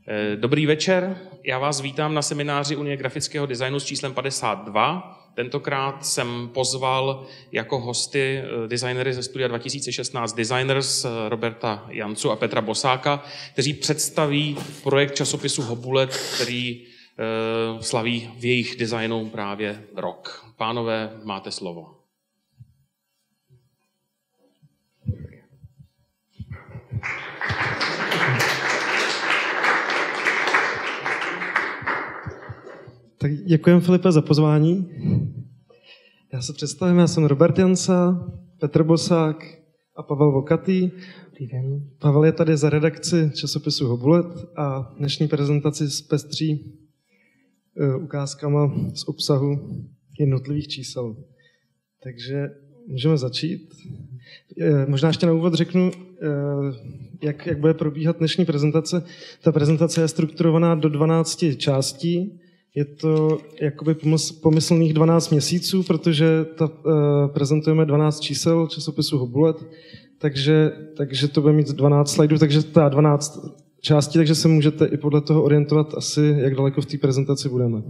Dobrý večer, já vás vítám na semináři Unie grafického designu s číslem 52. Tentokrát jsem pozval jako hosty designery ze studia 2016 Designers Roberta Jancu a Petra Bosáka, kteří představí projekt časopisu Hobulet, který slaví v jejich designu právě rok. Pánové, máte slovo. Tak děkujeme, Filipe, za pozvání. Já se představím, já jsem Robert Janca, Petr Bosák a Pavel Vokatý. Pavel je tady za redakci časopisu Hobulet a dnešní prezentaci zpestří ukázkama z obsahu jednotlivých čísel. Takže můžeme začít. Možná ještě na úvod řeknu, jak bude probíhat dnešní prezentace. Ta prezentace je strukturovaná do 12 částí. Je to jakoby pomyslných 12 měsíců, protože prezentujeme 12 čísel časopisu Hobulet, takže to bude mít 12 slajdů, takže to je 12 částí, takže se můžete i podle toho orientovat asi, jak daleko v té prezentaci budeme.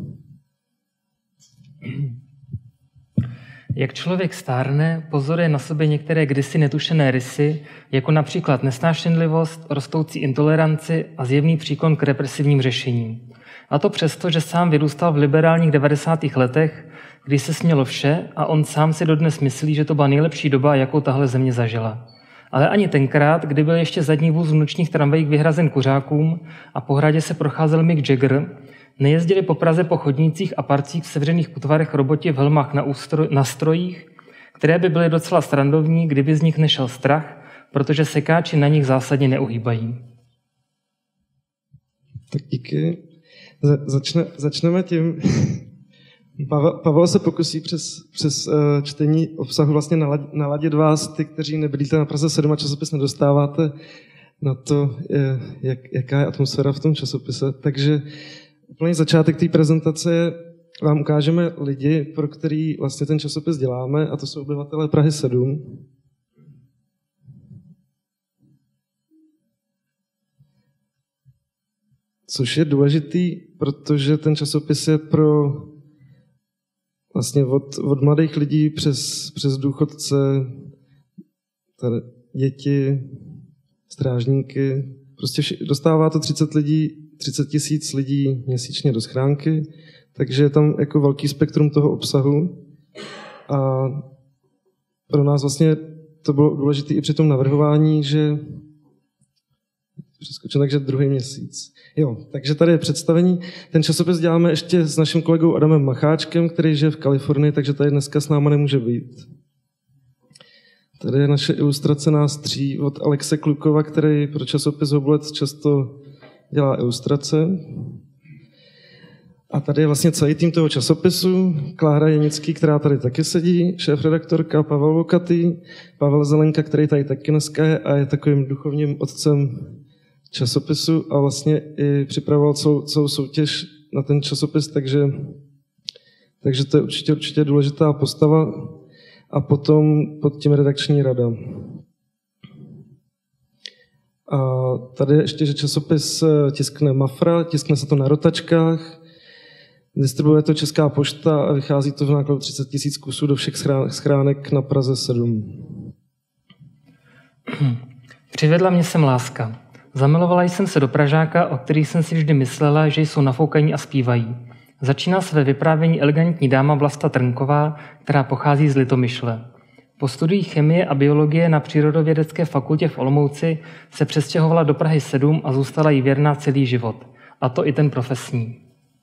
Jak člověk stárne, pozoruje na sobě některé kdysi netušené rysy, jako například nesnášenlivost, rostoucí intoleranci a zjevný příklon k represivním řešením. A to přesto, že sám vyrůstal v liberálních 90. letech, kdy se smělo vše a on sám si dodnes myslí, že to byla nejlepší doba, jakou tahle země zažila. Ale ani tenkrát, kdy byl ještě zadní vůz v nočních tramvajích vyhrazen kuřákům a po hradě se procházel Mick Jagger, nejezdili po Praze po chodnících a parcích v sevřených útvarech roboti v helmách na strojích, které by byly docela srandovní, kdyby z nich nešel strach, protože sekáči na nich zásadně neuhýbají. Tak díky. Začneme tím. Pavel se pokusí přes čtení obsahu vlastně naladit vás, ty, kteří nebydlíte na Praze 7 a časopis nedostáváte, na to, jaká je atmosféra v tom časopise. Takže úplný začátek té prezentace vám ukážeme lidi, pro který vlastně ten časopis děláme, a to jsou obyvatelé Prahy 7. Což je důležitý, protože ten časopis je pro vlastně od mladých lidí přes důchodce, tady děti, strážníky. Prostě dostává to 30 000 lidí měsíčně do schránky, takže je tam jako velký spektrum toho obsahu. A pro nás vlastně to bylo důležité i při tom navrhování, že přeskočím, takže druhý měsíc. Jo, takže tady je představení. Ten časopis děláme ještě s naším kolegou Adamem Macháčkem, který žije v Kalifornii, takže tady dneska s náma nemůže být. Tady je naše ilustrace nás tří od Alexe Klukova, který pro časopis Hobulet často dělá ilustrace. A tady je vlastně celý tým toho časopisu. Klára Jenický, která tady taky sedí, šéfredaktorka Pavel Vokatý, Pavel Zelenka, který tady taky dneska je a je takovým duchovním otcem časopisu a vlastně i připravoval celou soutěž na ten časopis, takže to je určitě důležitá postava. A potom pod tím redakční rada. A tady ještě, že časopis tiskne Mafra, tiskne se to na rotačkách, distribuuje to Česká pošta a vychází to v nákladu 30 000 kusů do všech schránek na Praze 7. Přivedla mě sem láska. Zamilovala jsem se do Pražáka, o kterých jsem si vždy myslela, že jsou nafoukaní a zpívají. Začíná své vyprávění elegantní dáma Vlasta Trnková, která pochází z Litomyšle. Po studiích chemie a biologie na Přírodovědecké fakultě v Olomouci se přestěhovala do Prahy 7 a zůstala jí věrná celý život. A to i ten profesní.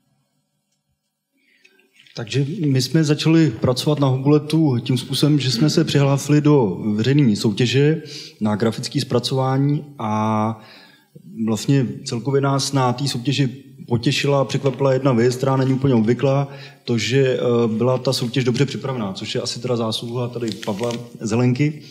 Takže my jsme začali pracovat na Hobuletu tím způsobem, že jsme se přihlásili do veřejné soutěže na grafické zpracování a vlastně celkově nás na té soutěži potěšila a překvapila jedna věc, která není úplně obvyklá, to, že byla ta soutěž dobře připravená, což je asi teda zásluha tady Pavla Zelenky.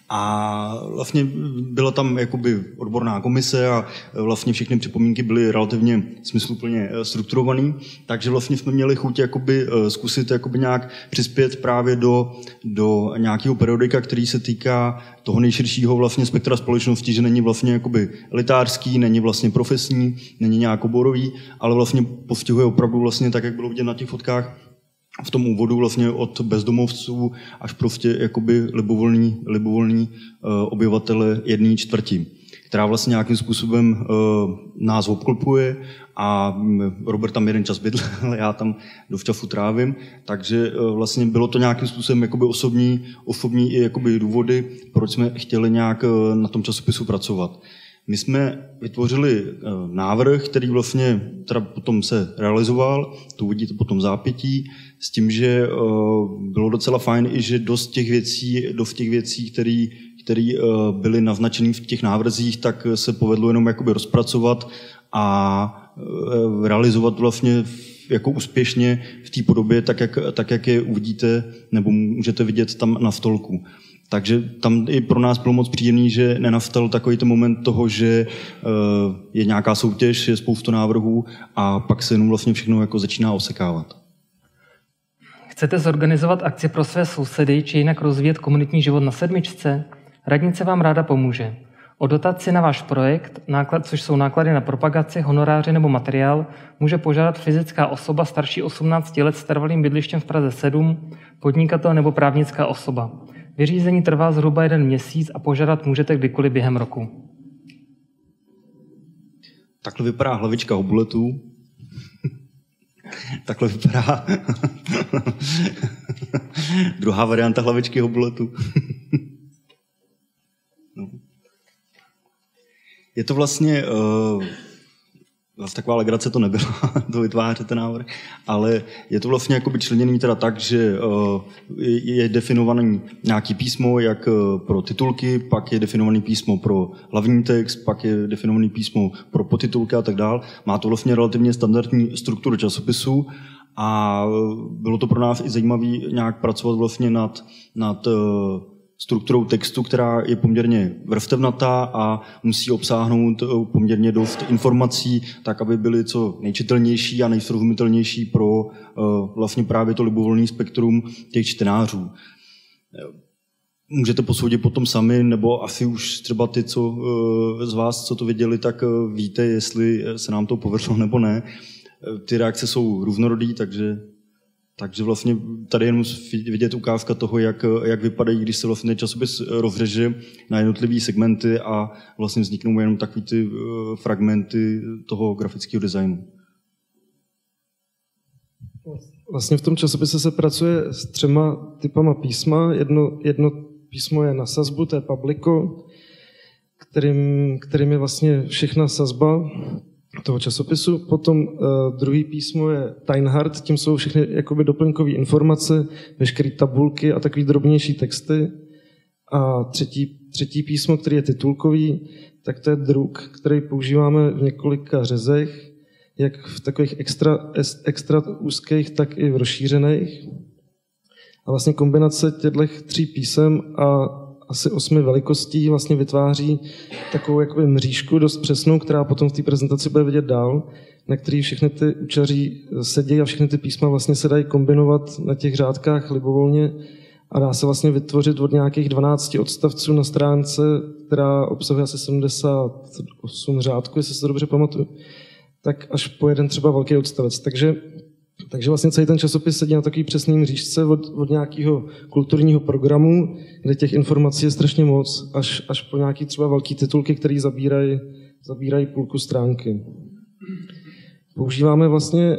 A vlastně byla tam jakoby odborná komise a vlastně všechny připomínky byly relativně smysluplně strukturované, takže vlastně jsme měli chuť jakoby zkusit jakoby nějak přispět právě do nějakého periodika, který se týká toho nejširšího vlastně spektra společnosti, že není vlastně jakoby elitářský, není vlastně profesní, není nějak oborový, ale vlastně postihuje opravdu vlastně tak, jak bylo vidět na těch fotkách, v tom úvodu vlastně od bezdomovců až prostě jakoby libovolní obyvatele 1/4, která vlastně nějakým způsobem nás obklopuje a Robert tam jeden čas bydlel, já tam dovčasu trávím, takže vlastně bylo to nějakým způsobem jakoby osobní i jakoby důvody, proč jsme chtěli nějak na tom časopisu pracovat. My jsme vytvořili návrh, který vlastně teda potom se realizoval, to uvidíte potom v zápětí, s tím, že bylo docela fajn i, že dost těch věcí, které byly naznačené v těch návrzích, tak se povedlo jenom jakoby rozpracovat a realizovat vlastně jako úspěšně v té podobě, tak jak je uvidíte nebo můžete vidět tam na stolku. Takže tam i pro nás bylo moc příjemný, že nenastal takový ten moment toho, že je nějaká soutěž, je spoustu návrhů a pak se jenom vlastně všechno jako začíná osekávat. Chcete zorganizovat akci pro své sousedy či jinak rozvíjet komunitní život na Sedmičce? Radnice vám ráda pomůže. O dotaci na váš projekt, což jsou náklady na propagaci, honoráře nebo materiál, může požádat fyzická osoba starší 18 let s trvalým bydlištěm v Praze 7, podnikatel nebo právnická osoba. Vyřízení trvá zhruba 1 měsíc a požádat můžete kdykoliv během roku. Takhle vypadá hlavička hobuletů. Takhle vypadá druhá varianta hlavičky hobuletů. No. Je to vlastně taková legrace to nebyla, to vytvářet ten návrh, ale je to vlastně jakoby členěný teda tak, že je definovaný nějaký písmo, jak pro titulky, pak je definovaný písmo pro hlavní text, pak je definovaný písmo pro podtitulky a tak dál. Má to vlastně relativně standardní strukturu časopisu a bylo to pro nás i zajímavé nějak pracovat vlastně nad strukturou textu, která je poměrně vrstevnatá a musí obsáhnout poměrně dost informací, tak aby byly co nejčitelnější a nejsrozumitelnější pro vlastně právě to libovolné spektrum těch čtenářů. Můžete posoudit potom sami, nebo asi už třeba ty z vás, co to viděli, tak víte, jestli se nám to povedlo nebo ne. Ty reakce jsou různorodý, takže vlastně tady jenom vidět ukázka toho, jak vypadají, když se vlastně časopis rozřeže na jednotlivé segmenty a vlastně vzniknou jenom takový ty fragmenty toho grafického designu. Vlastně v tom časopise se pracuje s 3 typama písma. Jedno písmo je na sazbu, to je Publico, kterým je vlastně všechna sazba toho časopisu. Potom druhý písmo je Teinhardt, tím jsou všechny jakoby doplňkové informace, veškeré tabulky a takový drobnější texty. A třetí písmo, který je titulkový, tak to je Druk, který používáme v několika řezech, jak v takových extra úzkých, tak i v rozšířených. A vlastně kombinace těchto 3 písem a asi 8 velikostí vlastně vytváří takovou jakoby mřížku dost přesnou, která potom v té prezentaci bude vidět dál, na který všechny ty učaří sedí a všechny ty písma vlastně se dají kombinovat na těch řádkách libovolně a dá se vlastně vytvořit od nějakých 12 odstavců na stránce, která obsahuje asi 78 řádků, jestli se to dobře pamatuju, tak až po jeden třeba velký odstavec. Takže vlastně celý ten časopis sedí na takový přesný mřížce od nějakého kulturního programu, kde těch informací je strašně moc, až po nějaký třeba velký titulky, které zabírají půlku stránky. Používáme vlastně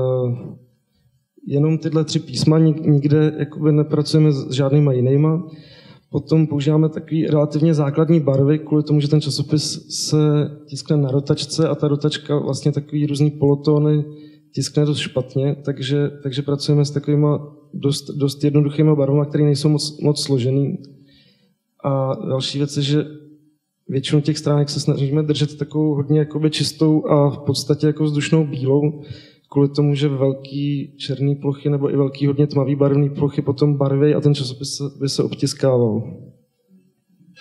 jenom tyhle 3 písma, nikde jakoby nepracujeme s žádnýma jinýma. Potom používáme takový relativně základní barvy, kvůli tomu, že ten časopis se tiskne na rotačce a ta rotačka vlastně takový různý polotóny tiskne dost špatně, takže pracujeme s takovýma dost jednoduchýma barvama, které nejsou moc složený. A další věc je, že většinu těch stránek se snažíme držet takovou hodně jakoby čistou a v podstatě jako vzdušnou bílou, kvůli tomu, že velký černý plochy nebo i velký hodně tmavý barevný plochy potom barví a ten časopis by se obtiskával.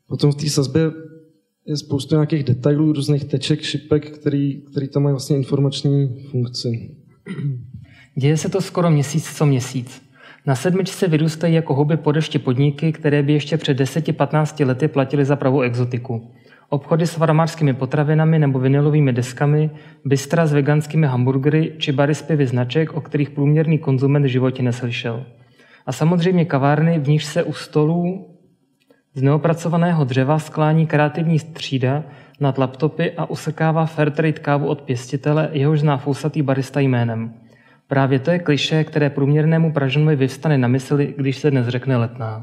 Potom v té sazbě je spoustu nějakých detailů, různých teček, šipek, který tam mají vlastně informační funkci. Děje se to skoro měsíc co měsíc. Na sedmičce vyrůstají jako houby po dešti podniky, které by ještě před 10-15 lety platily za pravou exotiku. Obchody s farmářskými potravinami nebo vinylovými deskami, bystra s veganskými hamburgery či bary s pivy značek, o kterých průměrný konzument v životě neslyšel. A samozřejmě kavárny, v níž se u stolů z neopracovaného dřeva sklání kreativní třída nad laptopy a usekává Fairtrade kávu od pěstitele, jehož zná fousatý barista jménem. Právě to je klišé, které průměrnému Pražanovi vyvstane na mysli, když se dnes řekne Letná.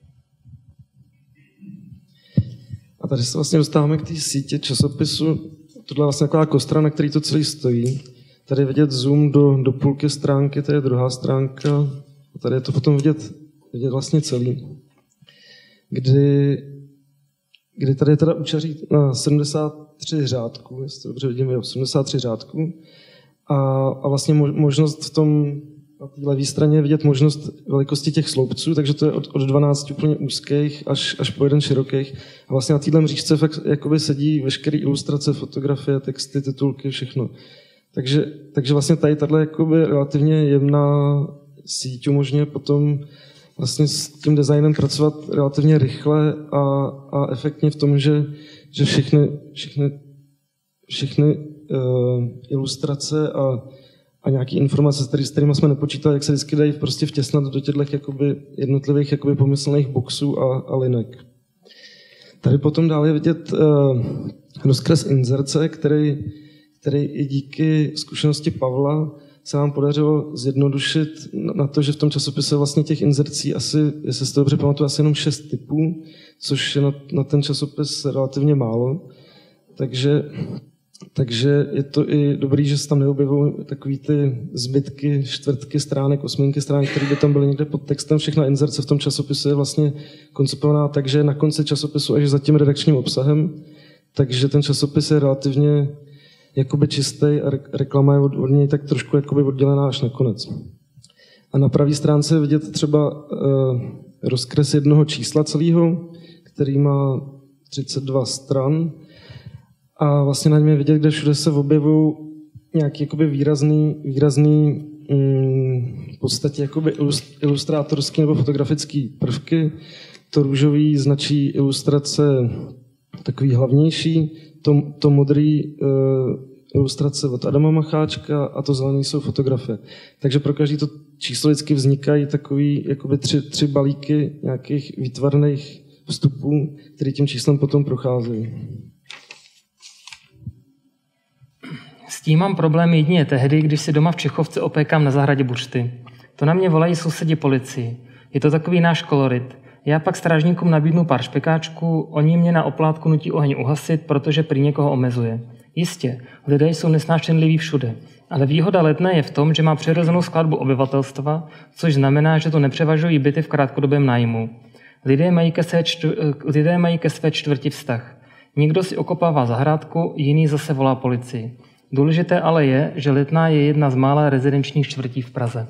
A tady se vlastně dostáváme k té sítě časopisu. Tohle je vlastně taková kostra, na který to celý stojí. Tady je vidět zoom do půlky stránky, to je druhá stránka. A tady je to potom vidět vlastně celý. Kdy tady je teda učaří na 73 řádků, jestli to dobře vidím, 73 řádků. A vlastně možnost v tom, na té levé straně je vidět možnost velikosti těch sloupců, takže to je od 12 úplně úzkých až po jeden širokých. A vlastně na téhle mřížce fakt jakoby sedí veškeré ilustrace, fotografie, texty, titulky, všechno. Takže vlastně tady tato jakoby relativně jemná síť umožňuje potom vlastně s tím designem pracovat relativně rychle a efektně v tom, že všechny ilustrace a nějaké informace, s kterými jsme nepočítali, jak se vždycky dají prostě vtěsnat do těchto jakoby jednotlivých jakoby pomyslných boxů a linek. Tady potom dále je vidět rozkres inzerce, který i díky zkušenosti Pavla se nám podařilo zjednodušit na to, že v tom časopise vlastně těch inzercí asi, jestli si to dobře pamatuju, asi jenom 6 typů, což je na ten časopis relativně málo. Takže je to i dobrý, že se tam neobjevují takový ty zbytky, čtvrtky stránek, osminky stránek, které by tam byly někde pod textem. Všechna inzerce v tom časopisu je vlastně koncipovaná tak, že na konci časopisu až za tím redakčním obsahem. Takže ten časopis je relativně jakoby čistý a reklama je od něj tak trošku jakoby oddělená až na konec. A na pravé stránce je vidět třeba rozkres jednoho čísla celého, který má 32 stran. A vlastně na něm je vidět, kde všude se objevují nějaký jakoby výrazný v podstatě jakoby ilustrátorský nebo fotografický prvky. To růžový značí ilustrace takový hlavnější, to modrý ilustrace od Adama Macháčka a to zelený jsou fotografie. Takže pro každý to číslo vždycky vznikají takový jakoby tři balíky nějakých výtvarných vstupů, které tím číslem potom procházejí. S tím mám problém jedině tehdy, když si doma v Čechovce opékám na zahradě buřty. To na mě volají sousedi policii. Je to takový náš kolorit. Já pak strážníkům nabídnu pár špekáčků, oni mě na oplátku nutí oheň uhasit, protože prý někoho omezuje. Jistě, lidé jsou nesnášenliví všude, ale výhoda Letné je v tom, že má přirozenou skladbu obyvatelstva, což znamená, že to nepřevažují byty v krátkodobém nájmu. Lidé mají ke své čtvrti vztah. Někdo si okopává zahrádku, jiný zase volá policii. Důležité ale je, že Letná je jedna z mála rezidenčních čtvrtí v Praze.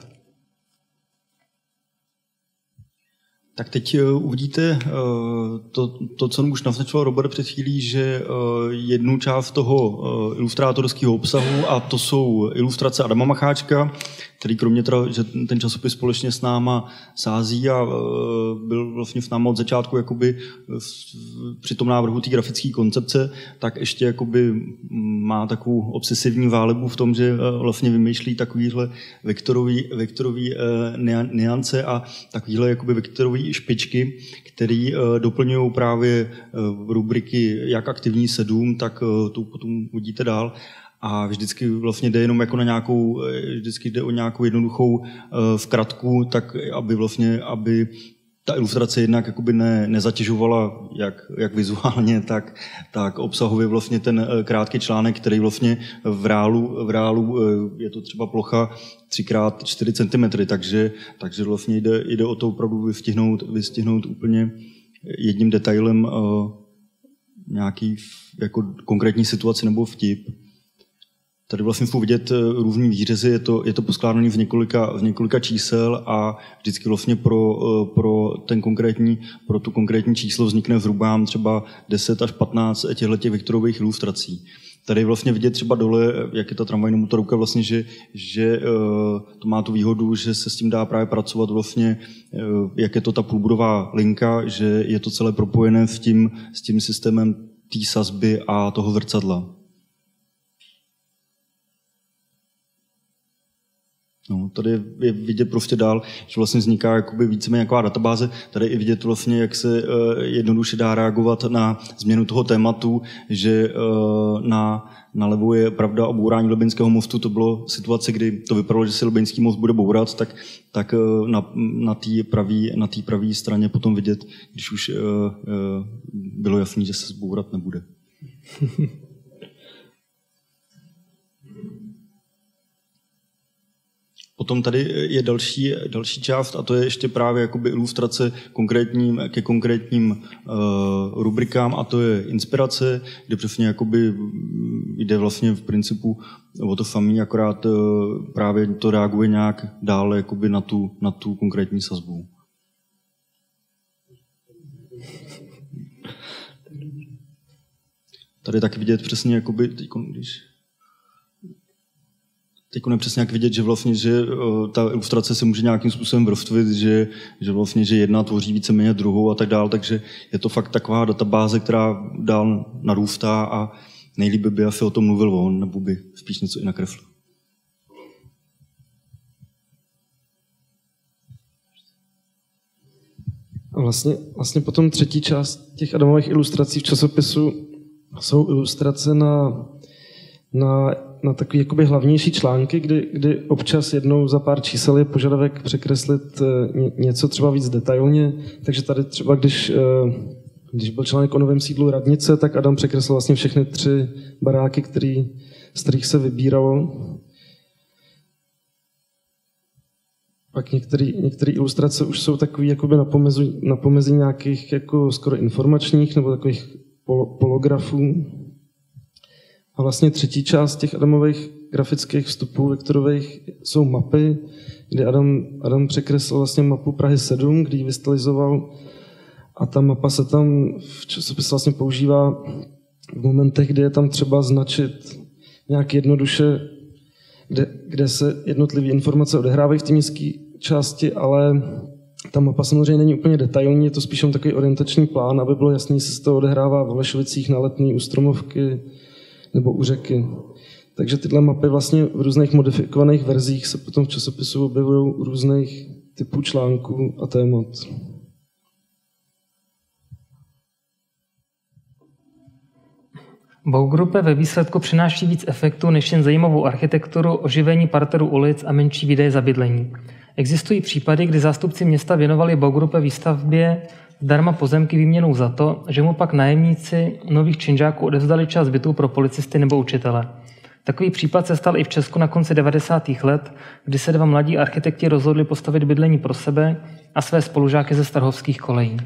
Tak teď uvidíte to, co už naznačoval Robert před chvílí, že jednu část toho ilustrátorského obsahu, a to jsou ilustrace Adama Macháčka, který kromě toho, že ten časopis společně s náma sází a byl vlastně v náma od začátku jakoby při tom návrhu té grafické koncepce, tak ještě jakoby má takovou obsesivní válebu v tom, že vlastně vymýšlí takovýhle vektorový niance a takovýhle jakoby vektorový špičky, které doplňují právě rubriky jak aktivní 7, tak tu potom uvidíte dál. A vždycky vlastně jde jenom jako vždycky jde o nějakou jednoduchou vkratku, tak aby ta ilustrace jednak jakoby nezatěžovala jak vizuálně, tak obsahově vlastně ten krátký článek, který vlastně v reálu je to třeba plocha 3x4 cm, takže vlastně jde o to opravdu vystihnout úplně jedním detailem nějaký jako konkrétní situaci nebo vtip. Tady vlastně jsou vidět různý výřezy, je to poskládané v několika čísel a vždycky vlastně pro tu konkrétní číslo vznikne zhruba třeba 10 až 15 těchto vektorových ilustrací. Tady je vlastně vidět třeba dole, jak je ta tramvajní motorovka, vlastně, že to má tu výhodu, že se s tím dá právě pracovat vlastně, jak je to ta půlbodová linka, že je to celé propojené s tím systémem té sazby a toho zrcadla. No, tady je vidět prostě dál, že vlastně vzniká jakoby víceméně nějaká databáze. Tady je vidět vlastně, jak se jednoduše dá reagovat na změnu toho tématu, že nalevo je pravda o bourání Lebenského mostu. To bylo situace, kdy to vypadalo, že se Lebenský most bude bourat, tak na té pravé straně potom vidět, když už bylo jasné, že se zbourat nebude. Potom tady je další část a to je ještě právě jakoby ilustrace ke konkrétním rubrikám a to je inspirace, kde přesně jakoby jde vlastně v principu o to samé, akorát právě to reaguje nějak dále jakoby na tu konkrétní sazbu. Tady taky vidět přesně jakoby, když teď nepřesně jak vidět, že vlastně, že ta ilustrace se může nějakým způsobem vrstvit, že vlastně, že jedna tvoří víceméně druhou a tak dál, takže je to fakt taková databáze, která dál narůstá a nejlíp by asi o tom mluvil on, nebo by spíš něco i nakreslil. A vlastně potom třetí část těch Adamových ilustrací v časopisu jsou ilustrace na takové jakoby hlavnější články, kdy občas jednou za pár čísel je požadavek překreslit něco třeba víc detailně. Takže tady třeba, když byl článek o novém sídlu radnice, tak Adam překreslil vlastně všechny 3 baráky, z kterých se vybíralo. Pak některé ilustrace už jsou takové jakoby na pomezí nějakých jako skoro informačních nebo takových polografů. A vlastně třetí část těch Adamových grafických vstupů vektorových jsou mapy, kdy Adam překreslil vlastně mapu Prahy 7, kdy ji vystylizoval a ta mapa se tam v časopise vlastně používá v momentech, kdy je tam třeba značit nějak jednoduše, kde se jednotlivé informace odehrávají v té městské části, ale ta mapa samozřejmě není úplně detailní, je to spíš takový orientační plán, aby bylo jasný, jestli se to odehrává v Holešovicích, na Letný, u Stromovky nebo u řeky. Takže tyhle mapy vlastně v různých modifikovaných verzích se potom v časopisu objevují u různých typů článků a témat. Baugruppe ve výsledku přináší víc efektů než jen zajímavou architekturu, oživení parteru ulic a menší výdaje za bydlení. Existují případy, kdy zástupci města věnovali Baugruppe výstavbě zdarma pozemky výměnou za to, že mu pak nájemníci nových činžáků odevzdali část bytů pro policisty nebo učitele. Takový případ se stal i v Česku na konci 90. let, kdy se 2 mladí architekti rozhodli postavit bydlení pro sebe a své spolužáky ze Strahovských kolejí.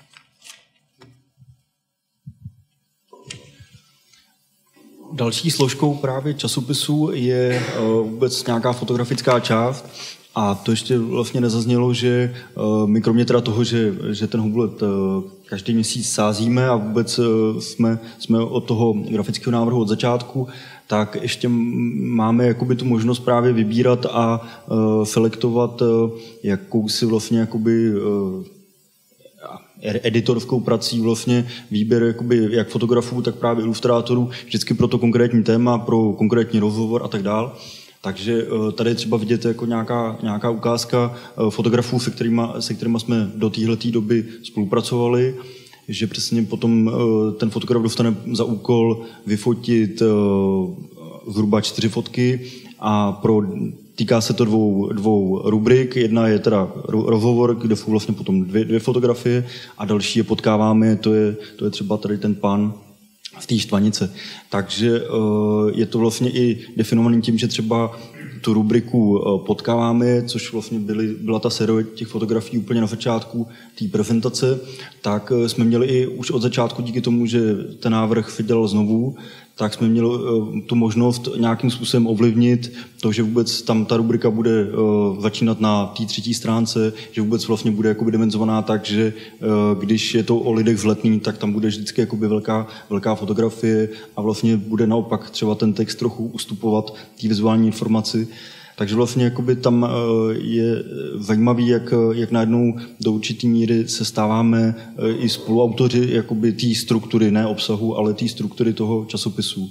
Další složkou právě časopisu je vůbec nějaká fotografická část. A to ještě vlastně nezaznělo, že my kromě teda toho, že ten Hublet každý měsíc sázíme a vůbec jsme od toho grafického návrhu od začátku, tak ještě máme jakoby tu možnost právě vybírat a selektovat jakousi vlastně jakoby editorskou prací vlastně výběr jakoby jak fotografů, tak právě ilustrátorů, vždycky pro to konkrétní téma, pro konkrétní rozhovor a tak dál. Takže tady je třeba vidět jako nějaká ukázka fotografů, se kterými jsme do téhleté doby spolupracovali, že přesně potom ten fotograf dostane za úkol vyfotit zhruba 4 fotky a týká se to dvou rubrik. Jedna je teda rozhovor, kde jsou vlastně potom dvě fotografie a další je potkáváme, to je třeba tady ten pán v té štvanice. Takže je to vlastně i definovaný tím, že třeba tu rubriku potkáváme, což vlastně byla ta série těch fotografií úplně na začátku té prezentace, tak jsme měli i už od začátku díky tomu, že ten návrh Fidel znovu, tak jsme měli tu možnost nějakým způsobem ovlivnit to, že vůbec tam ta rubrika bude začínat na té 3. stránce, že vůbec vlastně bude jakoby dimenzovaná tak, že když je to o lidech z Letný, tak tam bude vždycky jakoby velká fotografie a vlastně bude naopak třeba ten text trochu ustupovat té vizuální informaci. Takže vlastně jakoby tam je zajímavý, jak najednou do určitý míry se stáváme i spoluautoři jakoby té struktury, ne obsahu, ale té struktury toho časopisu.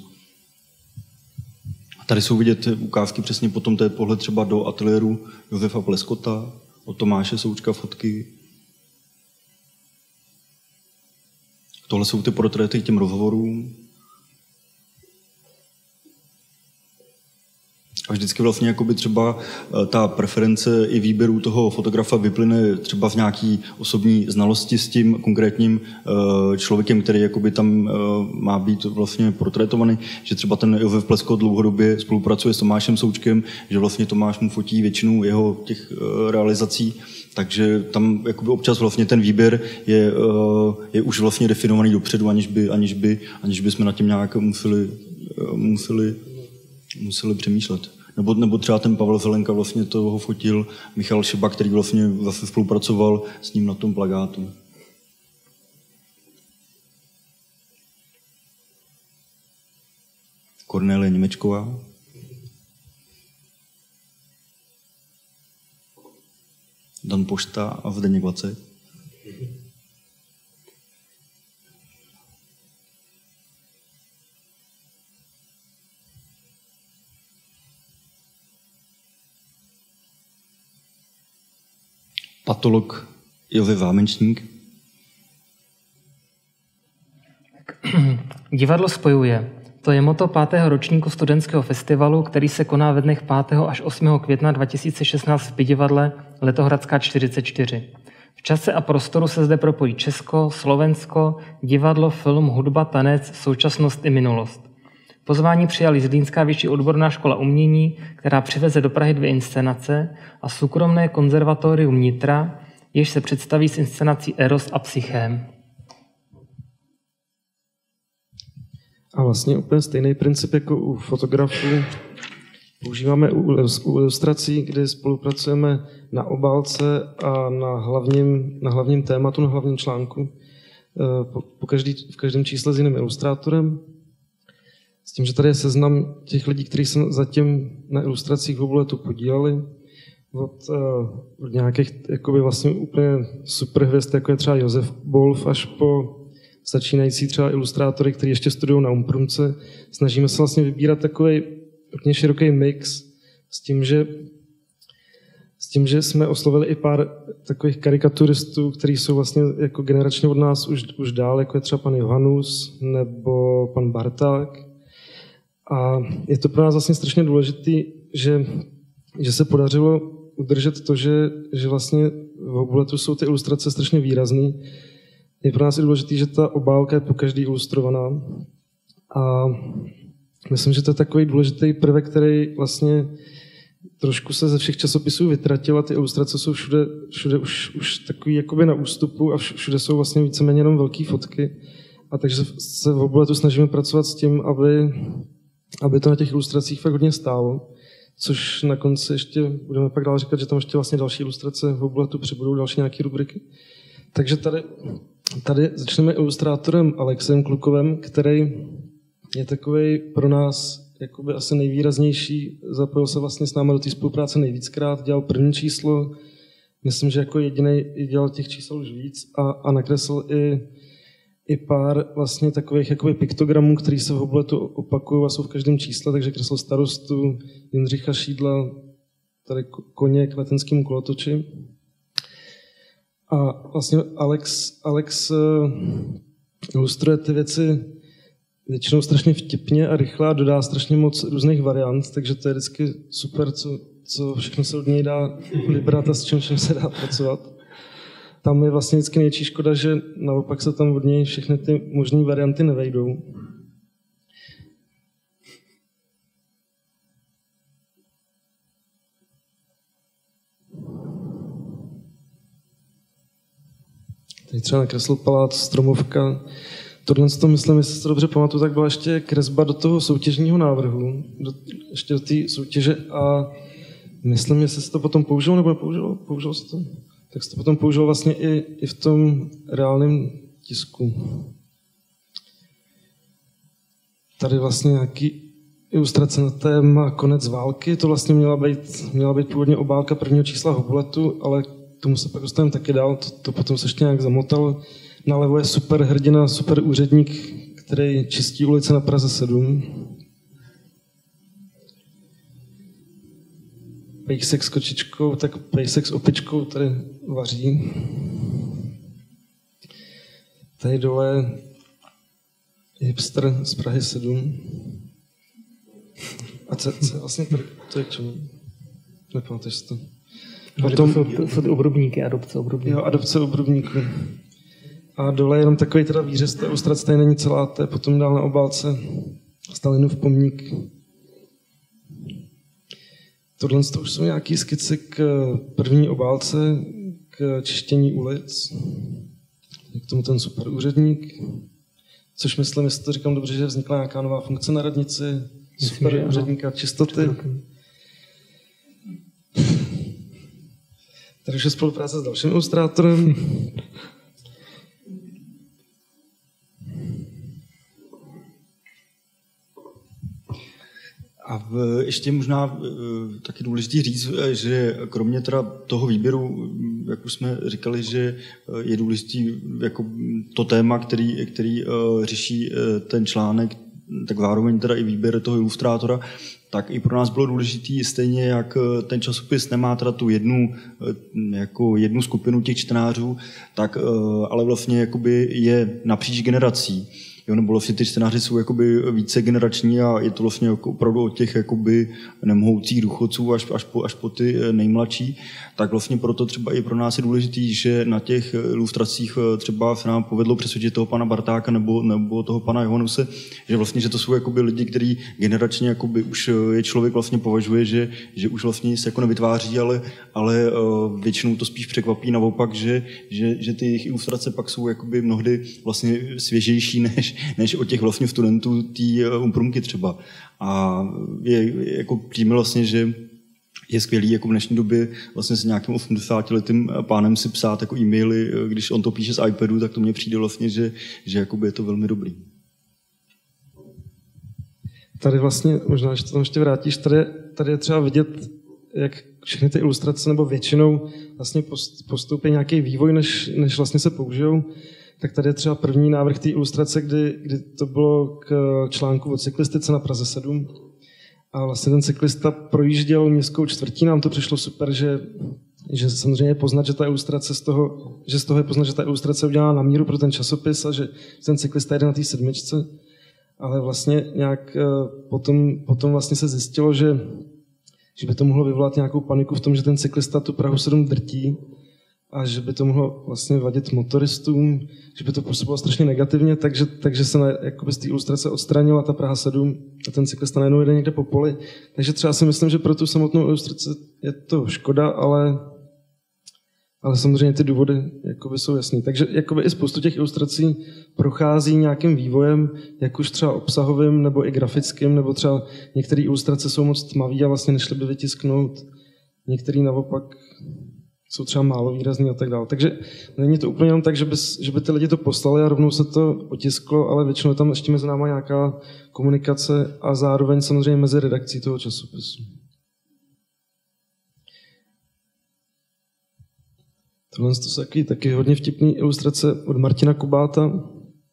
A tady jsou vidět ukázky přesně potom, to je pohled třeba do ateliéru Josefa Pleskota, od Tomáše Součka fotky. Tohle jsou ty portréty k těm rozhovorům. A vždycky vlastně jakoby třeba ta preference i výběru toho fotografa vyplyne třeba z nějaký osobní znalosti s tím konkrétním člověkem, který jakoby tam má být vlastně portrétovaný, že třeba ten Josef Pleskot dlouhodobě spolupracuje s Tomášem Součkem, že vlastně Tomáš mu fotí většinu jeho těch realizací, takže tam jakoby občas vlastně ten výběr je už vlastně definovaný dopředu, aniž by jsme nad tím nějak museli přemýšlet. Nebo třeba ten Pavel Zelenka vlastně toho fotil Michal Šiba, který vlastně zase spolupracoval s ním na tom plakátu. Kornélie Němečková. Dan Pošta a Zdeněk Vacek. Patolog Josef Zámenčník. Divadlo spojuje. To je motto 5. ročníku studentského festivalu, který se koná ve dnech 5. až 8. května 2016 v Pidivadle Letohradská 44. V čase a prostoru se zde propojí Česko, Slovensko, divadlo, film, hudba, tanec, současnost i minulost. Pozvání přijali Zlínská vyšší odborná škola umění, která přiveze do Prahy 2 inscenace, a soukromné konzervatorium Nitra, jež se představí s inscenací Eros a Psyché. A vlastně úplně stejný princip jako u fotografů používáme u ilustrací, kdy spolupracujeme na obálce a na hlavním tématu, na hlavním článku. V každém čísle s jiným ilustrátorem. S tím, že tady je seznam těch lidí, kteří se zatím na ilustracích v Obuletu podíleli. Od nějakých jakoby vlastně úplně super hvězd, jako je třeba Josef Bolf, až po začínající třeba ilustrátory, kteří ještě studují na Umprumce. Snažíme se vlastně vybírat takový hodně široký mix s tím, že jsme oslovili i pár takových karikaturistů, kteří jsou vlastně jako generačně od nás už dál, jako je třeba pan Johanus nebo pan Barták. A je to pro nás vlastně strašně důležitý, že se podařilo udržet to, že vlastně v Obuletu jsou ty ilustrace strašně výrazný. Je pro nás i důležitý, že ta obálka je po každý ilustrovaná. A myslím, že to je takový důležitý prvek, který vlastně trošku se ze všech časopisů vytratil a ty ilustrace jsou všude už takový jakoby na ústupu a všude jsou vlastně víceméně jenom velké fotky. A takže se v Obuletu snažíme pracovat s tím, aby to na těch ilustracích fakt hodně stálo. Což na konci ještě budeme pak dál říkat, že tam ještě vlastně další ilustrace v Obuletu přibudou další nějaké rubriky. Takže tady začneme ilustrátorem Alexem Klukovem, který je takovej pro nás jakoby asi nejvýraznější. Zapojil se vlastně s námi do té spolupráce nejvíckrát, dělal první číslo, myslím, že jako jediný dělal těch čísel už víc a nakreslil i pár vlastně takových jakoby piktogramů, které se v Obuletu opakují a jsou v každém čísle, takže kreslil starostu Jindřicha Šídla, tady koně k Letenským kolotoči. A vlastně Alex ilustruje ty věci většinou strašně vtipně a rychle a dodá strašně moc různých variant, takže to je vždycky super, co všechno se od něj dá vybrat a s čím se dá pracovat. Tam je vlastně vždycky největší škoda, že naopak se tam od něj všechny ty možné varianty nevejdou. Tady třeba nakreslil palác Stromovka. tohle to myslím, jestli se to dobře pamatuju, tak byla ještě kresba do toho soutěžního návrhu, ještě do té soutěže a myslím, jestli se to potom použilo nebo použilo se to? Tak se to potom použilo vlastně i v tom reálném tisku. Tady vlastně nějaký ilustrace na téma konec války, to vlastně měla být původně obálka prvního čísla Hobuletu, ale k tomu se pak dostaneme taky dál, to potom se ještě nějak zamotalo. Nalevo je super hrdina, super úředník, který čistí ulice na Praze 7. Pejsek s kočičkou, tak pejsek s opičkou tady vaří. Tady dole hipster z Prahy 7. A co vlastně to je k čemu? Nepamatuješ si to? Potom jsou ty obrubníky, adopce obrubníků. Jo, adopce obrubníků. A dole je jenom takový teda výřez, ta ilustrace tady není celá, to je potom dál na obálce Stalinův pomník. Tohle už jsou nějaké skice k první obálce, k čištění ulic. K tomu ten super úředník. Což myslím, jestli to říkám dobře, že vznikla nějaká nová funkce na radnici, super úředníka čistoty. Tady už je spolupráce s dalším ilustrátorem. A ještě možná taky důležitý říct, že kromě teda toho výběru, jak už jsme říkali, že je důležitý jako to téma, který řeší ten článek, tak zároveň teda i výběr toho ilustrátora, tak i pro nás bylo důležitý, stejně jak ten časopis nemá teda tu jednu skupinu těch čtenářů, tak ale vlastně jakoby je napříč generací. Jo, nebo vlastně ty čtenáři jsou jakoby více generační a je to vlastně jako opravdu od těch jakoby nemohoucích důchodců až po ty nejmladší, tak vlastně proto třeba i pro nás je důležitý, že na těch ilustracích třeba se nám povedlo přesvědčit toho pana Bartáka nebo toho pana Johannuse, že vlastně, že to jsou jakoby lidi, kteří generačně jakoby už je člověk vlastně považuje, že už vlastně se jako nevytváří, ale většinou to spíš překvapí naopak, že ty jejich ilustrace pak jsou jakoby mnohdy vlastně svěžejší než od těch vlastně studentů té Umprumky třeba. A je jako přijme vlastně, že je skvělý jako v dnešní době vlastně s nějakým 80letým pánem si psát jako e-maily, když on to píše z iPadu, tak to mně přijde vlastně, že jakoby je to velmi dobrý. Tady vlastně, možná, že to tam ještě vrátíš, tady je třeba vidět, jak všechny ty ilustrace nebo většinou vlastně postoupí nějaký vývoj, než vlastně se použijou. Tak tady je třeba první návrh té ilustrace, kdy to bylo k článku o cyklistice na Praze 7. A vlastně ten cyklista projížděl městskou čtvrtí, nám to přišlo super, že samozřejmě je poznat, že ta ilustrace z toho je poznat, že ta ilustrace udělá na míru pro ten časopis a že ten cyklista jede na té 7. Ale vlastně nějak potom vlastně se zjistilo, že by to mohlo vyvolat nějakou paniku v tom, že ten cyklista tu Prahu 7 drtí a že by to mohlo vlastně vadit motoristům, že by to působilo strašně negativně, takže se jakoby z té ilustrace odstranila ta Praha 7 a ten cyklista najednou jede někde po poli. Takže třeba si myslím, že pro tu samotnou ilustraci je to škoda, ale samozřejmě ty důvody jakoby jsou jasný. Takže jakoby i spoustu těch ilustrací prochází nějakým vývojem, jak už třeba obsahovým nebo i grafickým, nebo třeba některé ilustrace jsou moc tmavý a vlastně nešly by vytisknout. Některé naopak jsou třeba málo výrazný a tak dále. Takže není to úplně jenom tak, že by ty lidi to poslali a rovnou se to otisklo, ale většinou tam ještě mezi náma nějaká komunikace a zároveň samozřejmě mezi redakcí toho časopisu. Tohle jsou taky hodně vtipný ilustrace od Martina Kubáta.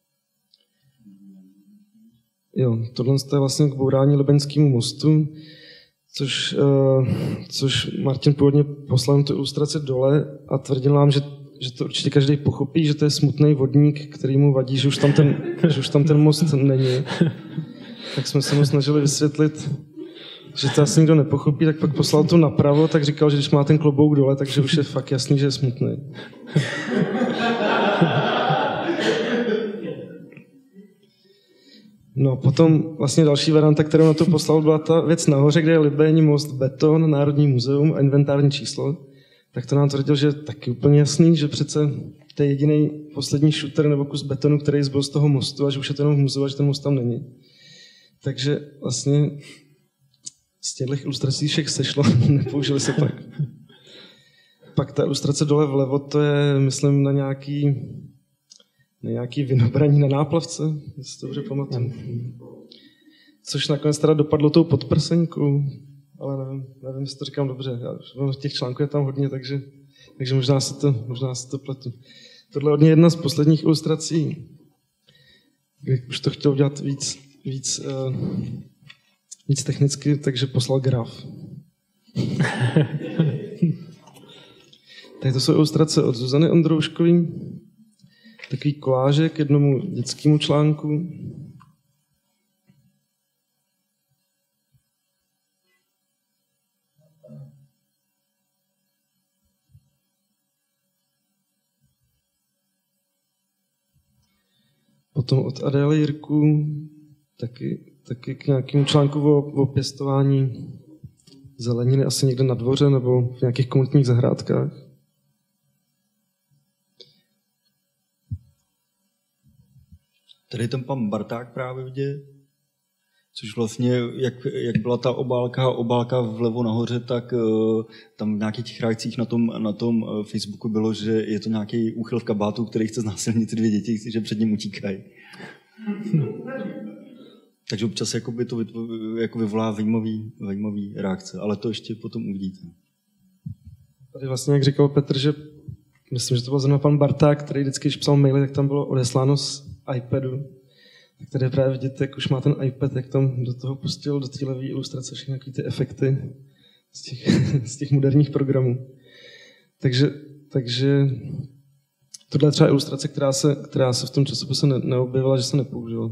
Jo, tohle je vlastně k bourání Lebenskému mostu, což Martin původně poslal tu ilustraci dole a tvrdil nám, že to určitě každý pochopí, že to je smutný vodník, který mu vadí, že už tam ten most není. Tak jsme se mu snažili vysvětlit, že to asi nikdo nepochopí, tak pak poslal to napravo, tak říkal, že když má ten klobouk dole, takže už je fakt jasný, že je smutný. No, potom vlastně další varianta, kterou na to poslal, byla ta věc nahoře, kde je Libénní most, beton, Národní muzeum a inventární číslo. Tak to nám tvrdil, že je taky úplně jasný, že přece to je jediný poslední shooter nebo kus betonu, který zbyl z toho mostu a že už je to jenom hmuzu a že ten most tam není. Takže vlastně z těchto ilustrací všech sešlo, nepoužili se pak. Pak ta ilustrace dole vlevo, to je, myslím, na nějaký vinobraní na náplavce, jestli to dobře pamatuju. Což nakonec teda dopadlo tou podprsenkou, ale nevím, jestli to říkám dobře. Těch článků je tam hodně, takže možná se to pletu. Tohle je hodně jedna z posledních ilustrací, kde už to chtěl udělat víc technicky, takže poslal graf. Tady to jsou ilustrace od Zuzany Ondrouškové, takový koláže k jednomu dětskému článku. Potom od Adély Jirku taky k nějakému článku o pěstování zeleniny, asi někde na dvoře nebo v nějakých komunitních zahrádkách. Tady ten pan Barták právě vidět, což vlastně, jak byla ta obálka vlevo nahoře, tak tam v nějakých těch reakcích na tom Facebooku bylo, že je to nějaký úchyl v kabátu, který chce znásilnit ty 2 děti, že před ním utíkají. Takže občas jakoby to jako vyvolá zajímavý reakce, ale to ještě potom uvidíte. Tady vlastně, jak říkal Petr, že myslím, že to byl zrovna pan Barták, který vždycky, když psal maily, tak tam bylo odesláno z iPadu. Tak tady právě vidět, jak už má ten iPad, jak tam do toho pustil do té levý ilustrace všechny ty efekty z těch moderních programů. Takže tohle je třeba ilustrace, která se v tom časopise neobjevila, že se nepoužila.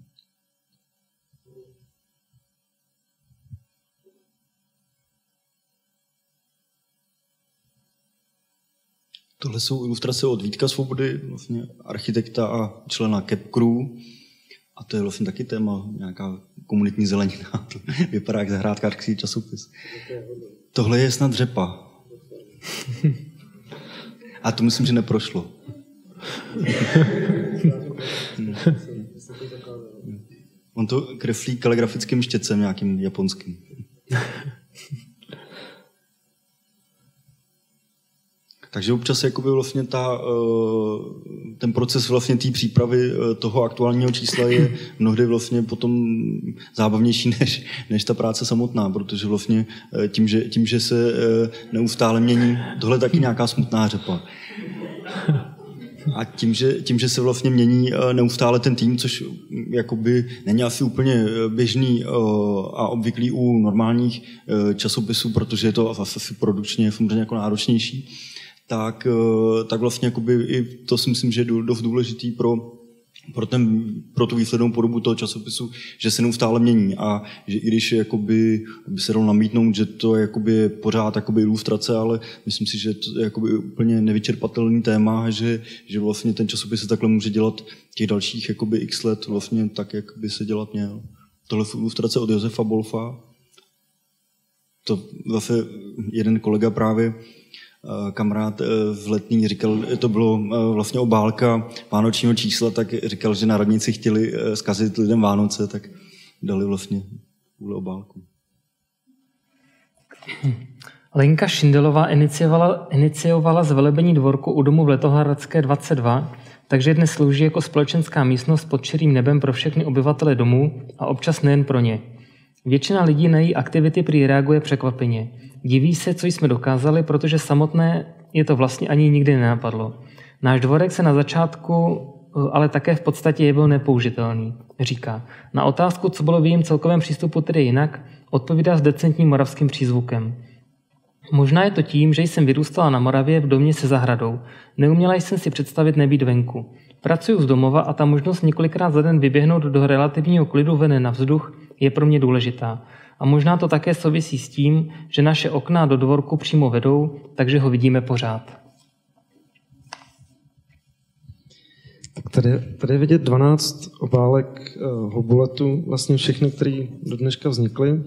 Tohle jsou ilustrace od Vítka Svobody, vlastně architekta a člena Cap Crew. A to je vlastně taky téma, nějaká komunitní zelenina. To vypadá jak zahrádkářský časopis. Tohle je snad řepa. A to myslím, že neprošlo. On to kreslí kaligrafickým štětcem nějakým japonským. Takže občas jakoby vlastně ten proces vlastně té přípravy toho aktuálního čísla je mnohdy vlastně potom zábavnější než ta práce samotná, protože vlastně tím, že se neustále mění, tohle je taky nějaká smutná řepa. A tím, že se vlastně mění neustále ten tým, což jakoby není asi úplně běžný a obvyklý u normálních časopisů, protože je to asi produkčně samozřejmě jako náročnější, tak vlastně jakoby i to si myslím, že je dost důležitý pro tu výslednou podobu toho časopisu, že se neustále mění a že i když jakoby, by se dalo namítnout, že to jakoby pořád jakoby ilustrace, ale myslím si, že to je jakoby úplně nevyčerpatelný téma, že vlastně ten časopis se takhle může dělat těch dalších jakoby x let vlastně tak, jak by se dělat měl. Tohle je ilustrace od Josefa Bolfa. To zase jeden kolega právě kamarád v Letný říkal, to bylo vlastně obálka vánočního čísla, tak říkal, že na radnici chtěli zkazit lidem Vánoce, tak dali vlastně tuhle obálku. Lenka Šindelová iniciovala zvelebení dvorku u domu v Letohradské 22, takže dnes slouží jako společenská místnost pod čirým nebem pro všechny obyvatele domů a občas nejen pro ně. Většina lidí na její aktivity prý reaguje překvapeně. Diví se, co jsme dokázali, protože samotné je to vlastně ani nikdy nenapadlo. Náš dvorek se na začátku, ale také v podstatě je byl nepoužitelný. Říká, na otázku, co bylo v jejím celkovém přístupu tedy jinak, odpovídá s decentním moravským přízvukem. Možná je to tím, že jsem vyrůstala na Moravě v domě se zahradou. Neuměla jsem si představit nebýt venku. Pracuji z domova a ta možnost několikrát za den vyběhnout do relativního klidu ven na vzduch je pro mě důležitá. A možná to také souvisí s tím, že naše okna do dvorku přímo vedou, takže ho vidíme pořád. Tak tady je vidět 12 obálek Hobuletu, vlastně všechny, které do dneška vznikly.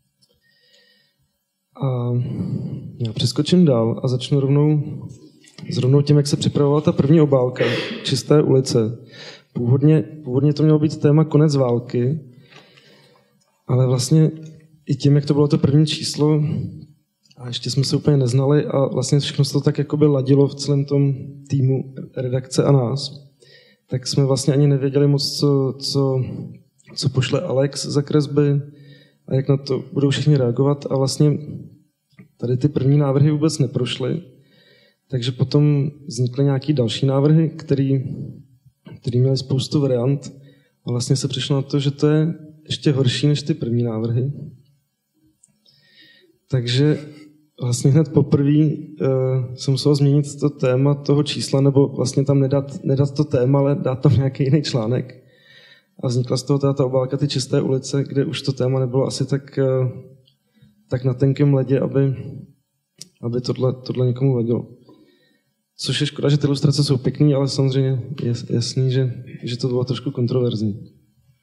A já přeskočím dál a začnu rovnou zrovna tím, jak se připravovala ta první obálka, Čisté ulice. Původně to mělo být téma konec války, ale vlastně i tím, jak to bylo to první číslo, a ještě jsme se úplně neznali a vlastně všechno se to tak jakoby ladilo v celém tom týmu redakce a nás, tak jsme vlastně ani nevěděli moc, co pošle Alex za kresby a jak na to budou všichni reagovat. A vlastně tady ty první návrhy vůbec neprošly, takže potom vznikly nějaký další návrhy, který měly spoustu variant a vlastně se přišlo na to, že to je ještě horší než ty první návrhy. Takže vlastně hned poprvé jsem musel změnit to téma toho čísla, nebo vlastně tam nedat to téma, ale dát tam nějaký jiný článek. A vznikla z toho ta obálka Ty čisté ulice, kde už to téma nebylo asi tak na tenkém ledě, aby tohle někomu vadilo. Což je škoda, že ty ilustrace jsou pěkný, ale samozřejmě je jasný, že to bylo trošku kontroverzní.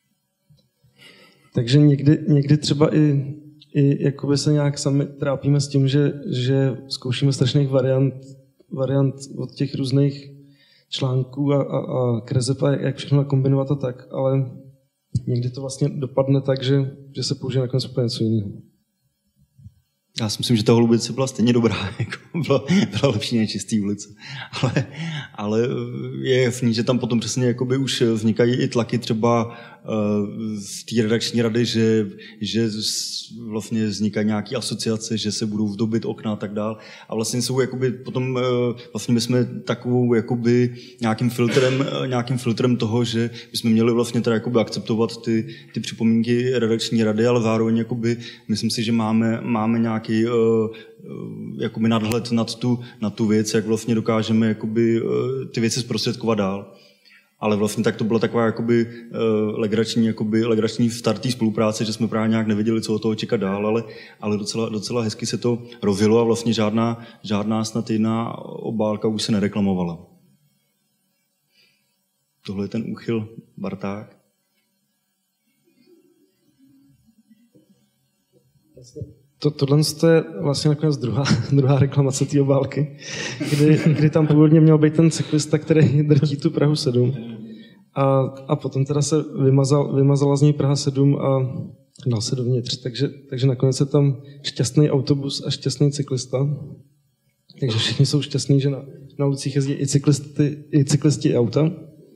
Takže někdy třeba i jakoby se nějak sami trápíme s tím, že zkoušíme strašných variant od těch různých článků a kreseb a jak všechno nakombinovat a tak, ale někdy to vlastně dopadne tak, že se použije nakonec úplně něco jiného. Já si myslím, že ta Holubice byla stejně dobrá, jako byla lepší než Čistý ulice. Ale je jasný, že tam potom přesně jakoby už vznikají i tlaky třeba z té redakční rady, že vlastně vznikají nějaké asociace, že se budou vdobit okna a tak dál. A vlastně jsou jakoby potom, vlastně my jsme takovou jakoby nějakým filtrem toho, že bychom měli vlastně teda jakoby akceptovat ty připomínky redakční rady, ale zároveň jakoby myslím si, že máme nějaký jakoby nadhled na tu věc, jak vlastně dokážeme jakoby ty věci zprostředkovat dál. Ale vlastně tak to byla taková jakoby legrační start té spolupráce, že jsme právě nějak nevěděli, co od toho čekat dál, ale docela hezky se to rozjelo a vlastně žádná snad jiná obálka už se nereklamovala. Tohle je ten úchyl Barták. Tohle je vlastně nakonec druhá reklamace té obálky, kdy tam původně měl být ten cyklista, který drtí tu Prahu 7. A potom teda se vymazala z něj Praha 7 a dal se dovnitř. Takže nakonec je tam šťastný autobus a šťastný cyklista. Takže všichni jsou šťastní, že na ulicích jezdí i cyklisti i auta.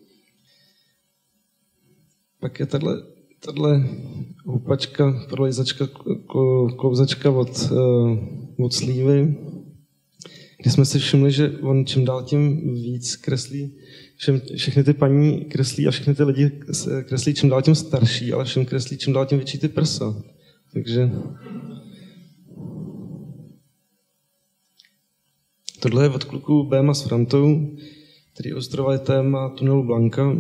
Pak je tahle houpačka, prolejzačka, klouzačka od Slívy, kde jsme si všimli, že on čím dál tím víc kreslí, všechny ty paní kreslí a všechny ty lidi kreslí čím dál tím starší, ale všem kreslí čím dál tím větší ty prsa. Takže tohle je od kluků Béma s Frantou, který ilustrovali téma tunelu Blanka.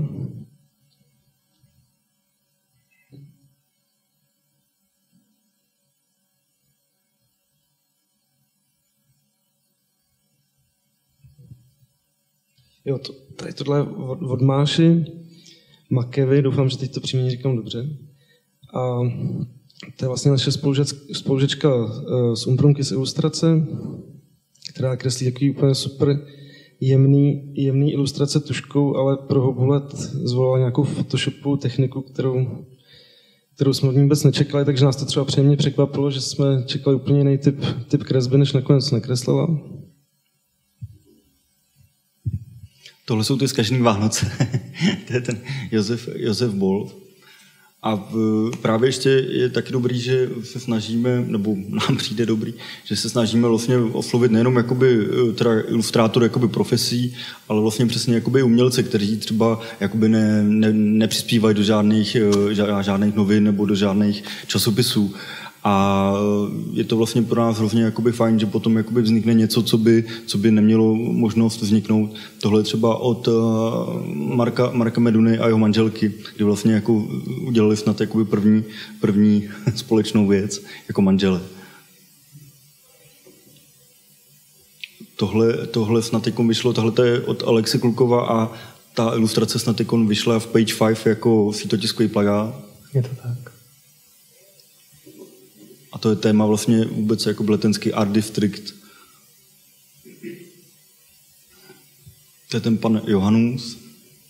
Jo, tady tohle je od Máši Makevy, doufám, že teď to příjmení říkám dobře. A to je vlastně naše spolužečka z Umprumky z ilustrace, která kreslí takový úplně super jemný ilustrace tuškou, ale pro Hobhulet zvolila nějakou photoshopovou techniku, kterou jsme od ní vůbec nečekali, takže nás to třeba příjemně překvapilo, že jsme čekali úplně jiný typ kresby, než nakonec nakreslila. Tohle jsou ty zkažený Vánoce. To je ten Josef Bolt. A právě ještě je taky dobrý, že se snažíme, nebo nám přijde dobrý, že se snažíme vlastně oslovit nejenom jakoby, teda ilustrátor jakoby profesí, ale vlastně přesně jakoby umělce, kteří třeba jakoby nepřispívají do žádných novin nebo do žádných časopisů. A je to vlastně pro nás hrozně jakoby fajn, že potom jakoby vznikne něco, co by nemělo možnost vzniknout. Tohle je třeba od Marka Meduny a jeho manželky, kdy vlastně jako udělali snad jakoby první společnou věc jako manžele. Tohle snad vyšlo, tohle je od Alexy Klukova a ta ilustrace snad vyšla v Page 5 jako sítotiskový plagát. Je to tak. A to je téma vlastně vůbec jako letenský Art District. To je ten pan Johanus.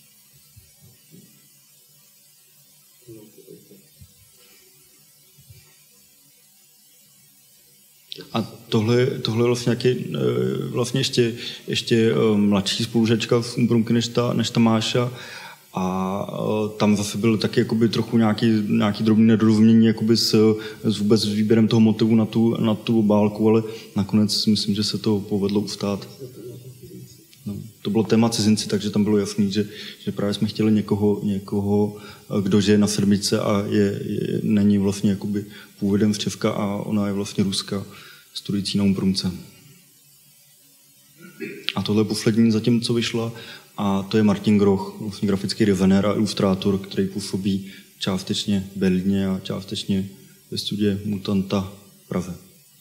A tohle je vlastně nějaký, vlastně ještě mladší spolužačka v Umbrumky než ta Máša. A tam zase byl taky jakoby trochu nějaký drobný nedorozumění jakoby s vůbec výběrem toho motivu na tu obálku, ale nakonec si myslím, že se to povedlo ustát. No, to bylo téma cizinci, takže tam bylo jasný, že právě jsme chtěli někoho, kdo žije na sedmičce a není vlastně jakoby původem z Česka a ona je vlastně Ruska, studující na Umbrumce. A tohle je poslední zatím, co vyšla, a to je Martin Groch, vlastně grafický designér a ilustrátor, který působí částečně v Berlíně a částečně ve studii Mutanta v Praze.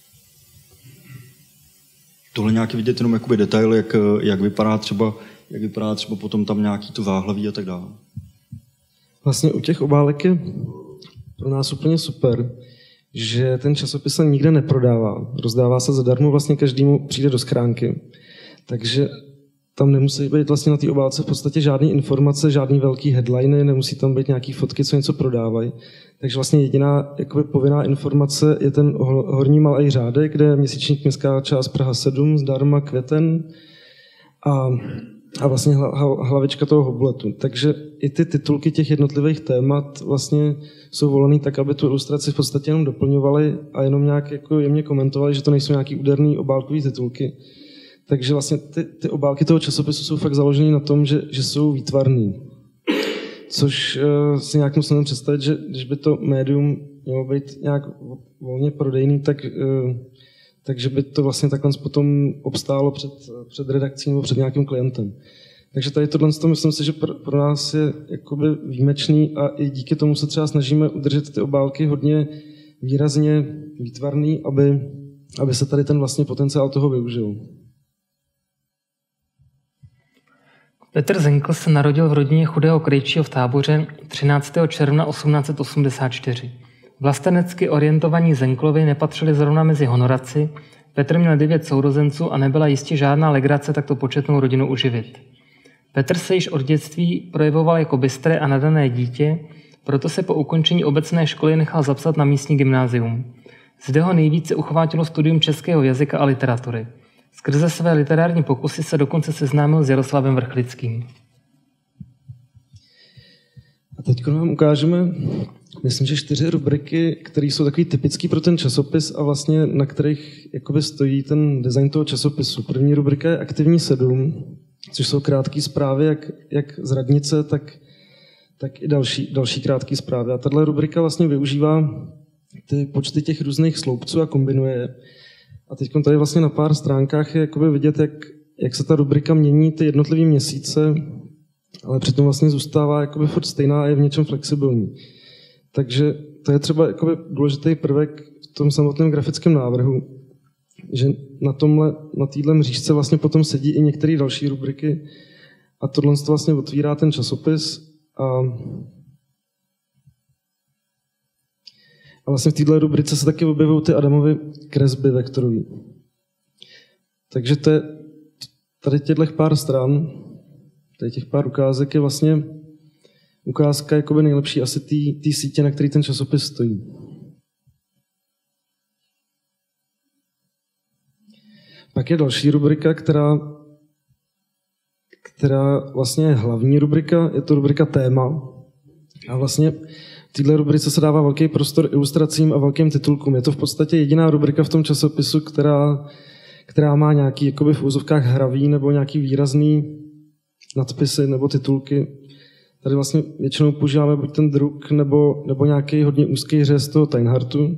Tohle nějaký vidět jenom jakoby detail, jak vypadá třeba potom tam nějaký to záhlaví a tak dále. Vlastně u těch obálek je pro nás úplně super, že ten časopis se nikde neprodává. Rozdává se zadarmo, vlastně každému přijde do schránky. Takže tam nemusí být vlastně na té obálce v podstatě žádné informace, žádný velký headliny, nemusí tam být nějaký fotky, co něco prodávají. Takže vlastně jediná jakoby povinná informace je ten horní malý řádek, kde je měsíčník Městská část Praha 7, zdarma květen a vlastně hlavička toho hobuletu. Takže i ty titulky těch jednotlivých témat vlastně jsou volený tak, aby tu ilustraci v podstatě jenom doplňovaly a jenom nějak jako jemně komentovali, že to nejsou nějaký úderný obálkový titulky. Takže vlastně ty obálky toho časopisu jsou fakt založené na tom, že jsou výtvarný. Což si nějak musím představit, že když by to médium mělo být nějak volně prodejný, takže by to vlastně takhle potom obstálo před redakcí nebo před nějakým klientem. Takže tady tohle myslím si, že pro nás je jakoby výjimečný a i díky tomu se třeba snažíme udržet ty obálky hodně výrazně výtvarný, aby se tady ten vlastně potenciál toho využil. Petr Zenkl se narodil v rodině chudého krejčího v Táboře 13. června 1884. Vlastenecky orientovaní Zenklovi nepatřili zrovna mezi honoraci, Petr měl 9 sourozenců a nebyla jistě žádná legrace takto početnou rodinu uživit. Petr se již od dětství projevoval jako bystré a nadané dítě, proto se po ukončení obecné školy nechal zapsat na místní gymnázium. Zde ho nejvíce uchvátilo studium českého jazyka a literatury. Skrze své literární pokusy se dokonce seznámil s Jaroslavem Vrchlickým. A teď vám ukážeme, myslím, že 4 rubriky, které jsou takový typický pro ten časopis a vlastně na kterých jakoby stojí ten design toho časopisu. První rubrika je Aktivní 7, což jsou krátké zprávy, jak z radnice, tak i další krátké zprávy. A tato rubrika vlastně využívá ty počty těch různých sloupců a kombinuje je. A teď tady vlastně na pár stránkách je jakoby vidět, jak se ta rubrika mění ty jednotlivé měsíce, ale přitom vlastně zůstává jakoby furt stejná a je v něčem flexibilní. Takže to je třeba jakoby důležitý prvek v tom samotném grafickém návrhu, že na téhle mřížce vlastně potom sedí i některé další rubriky a tohle vlastně otvírá ten časopis a vlastně v této rubrice se taky objevují ty Adamovy kresby vektorový. Takže to je tady těchto pár stran, tady těch pár ukázek je vlastně ukázka jakoby nejlepší asi té sítě, na který ten časopis stojí. Pak je další rubrika, která vlastně je hlavní rubrika, je to rubrika téma. A vlastně v této rubrice se dává velký prostor ilustracím a velkým titulkům. Je to v podstatě jediná rubrika v tom časopisu, která má nějaký jakoby v úzovkách hravý nebo nějaký výrazný nadpisy nebo titulky. Tady vlastně většinou používáme buď ten druk nebo nějaký hodně úzký řez toho Teinhartu.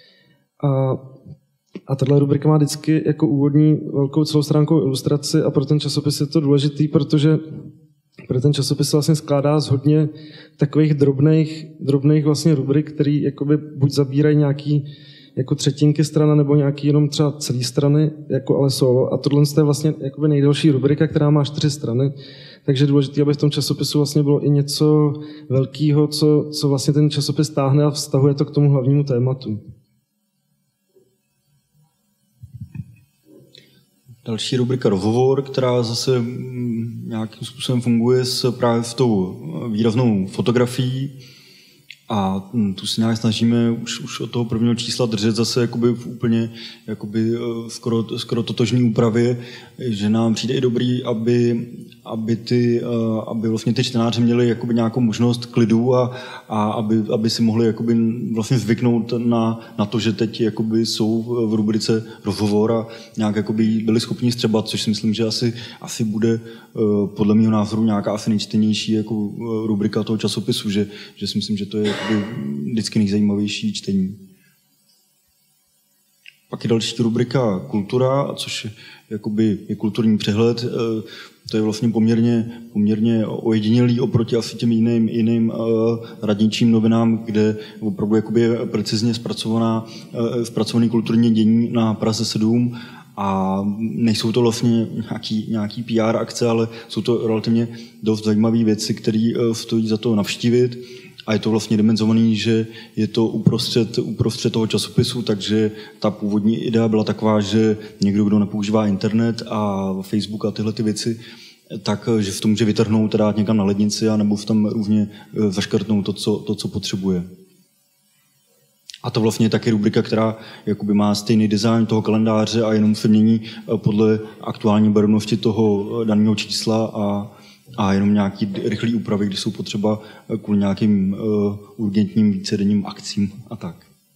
A tato rubrika má vždycky jako úvodní velkou celostránkovou ilustraci a pro ten časopis je to důležitý, protože pro ten časopis se vlastně skládá z hodně takových drobných vlastně rubrik, který jakoby buď zabírají nějaký jako třetinky strana nebo nějaký jenom třeba celý strany, jako ale solo. A tohle je vlastně jakoby nejdelší rubrika, která má 4 strany. Takže je důležité, aby v tom časopisu vlastně bylo i něco velkého, co vlastně ten časopis táhne a vztahuje to k tomu hlavnímu tématu. Další rubrika rozhovor, která zase nějakým způsobem funguje právě s tou výraznou fotografií. A tu se nějak snažíme už od toho prvního čísla držet zase jakoby v úplně jakoby skoro totožní úpravě, že nám přijde i dobrý, aby vlastně ty čtenáři měli jakoby nějakou možnost klidu a aby si mohli jakoby vlastně zvyknout na to, že teď jakoby jsou v rubrice rozhovor a nějak jakoby byli schopni střebat, což si myslím, že asi bude podle mého názoru nějaká asi nejčtenější jako rubrika toho časopisu, že si myslím, že to je jakoby vždycky nejzajímavější čtení. Pak je další rubrika kultura, což jakoby je kulturní přehled. To je vlastně poměrně ojedinělý oproti asi těm jiným radničím novinám, kde opravdu jakoby je precizně zpracovaný kulturní dění na Praze 7 a nejsou to vlastně nějaký PR akce, ale jsou to relativně dost zajímavé věci, které stojí za to navštívit. A je to vlastně dimenzovaný, že je to uprostřed toho časopisu, takže ta původní idea byla taková, že někdo, kdo nepoužívá internet a Facebook a tyhle ty věci, tak že v tom může vytrhnout a dát někam na lednici a nebo tam různě zaškrtnout to, co potřebuje. A to vlastně je taky rubrika, která jakoby má stejný design toho kalendáře a jenom se mění podle aktuální barevnosti toho daného čísla a jenom nějaký rychlý úpravy, když jsou potřeba kvůli nějakým urgentním vícedenním akcím a tak.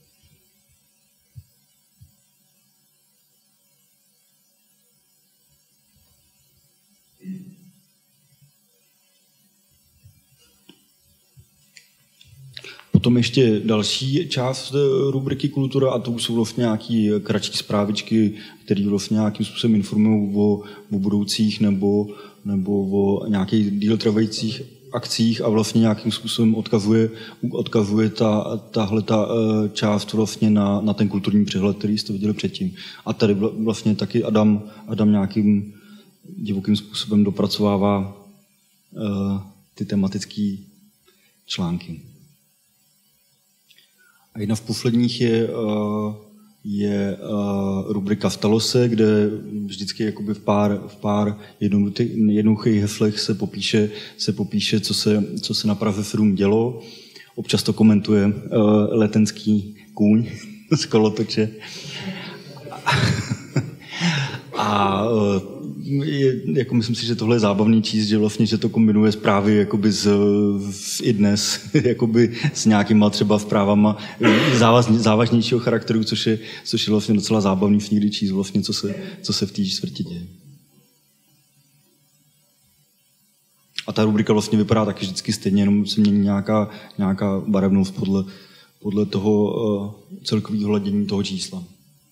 Potom ještě další část rubriky kultura a to už jsou vlastně nějaké kratší zprávičky, které vlastně nějakým způsobem informují o budoucích nebo o nějakých díl trvajících akcích a vlastně nějakým způsobem odkazuje tahle část vlastně na ten kulturní přehled, který jste viděli předtím. A tady vlastně taky Adam nějakým divokým způsobem dopracovává ty tematické články. A jedna z posledních je rubrika Stalo se, kde vždycky jakoby v pár jednoduchých heslech se popíše, co se na Praze 7 dělo. Občas to komentuje letenský kůň z kolotoče. A jako myslím si, že tohle je zábavný číst, že vlastně, že to kombinuje zprávy jakoby z i dnes, jakoby s nějakýma třeba zprávama závažnějšího charakteru, což je vlastně docela zábavný v někdy číst vlastně, co se v té čtvrti děje. A ta rubrika vlastně vypadá taky vždycky stejně, jenom se mění nějaká barevnost podle toho celkového hladění toho čísla.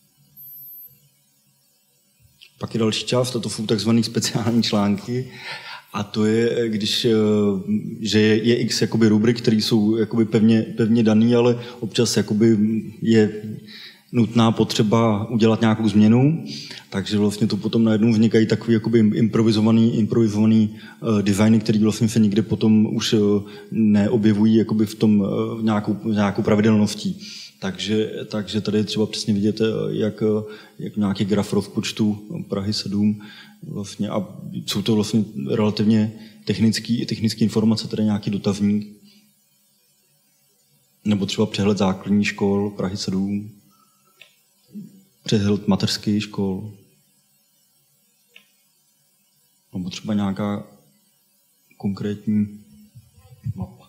Pak je další část, a to jsou takzvané speciální články. A to je, že je x jakoby rubrik, které jsou jakoby pevně daný, ale občas jakoby je nutná potřeba udělat nějakou změnu. Takže vlastně to potom najednou vznikají takový jakoby improvizovaný designy, které vlastně se nikde potom už neobjevují jakoby v tom nějakou pravidelností. Takže tady je třeba přesně vidět, jak nějaký graf rozpočtu Prahy 7 vlastně, a jsou to vlastně relativně technické informace, tedy nějaký dotazník, nebo třeba přehled základních škol Prahy 7, přehled mateřských škol, nebo třeba nějaká konkrétní mapa.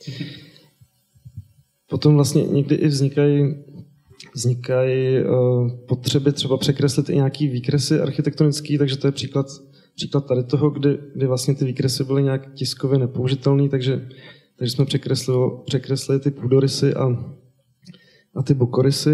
Potom vlastně někdy i vznikají potřeby třeba překreslit i nějaký výkresy architektonický, takže to je příklad tady toho, kdy vlastně ty výkresy byly nějak tiskově nepoužitelné, takže jsme překreslili ty půdorysy a ty bokorysy.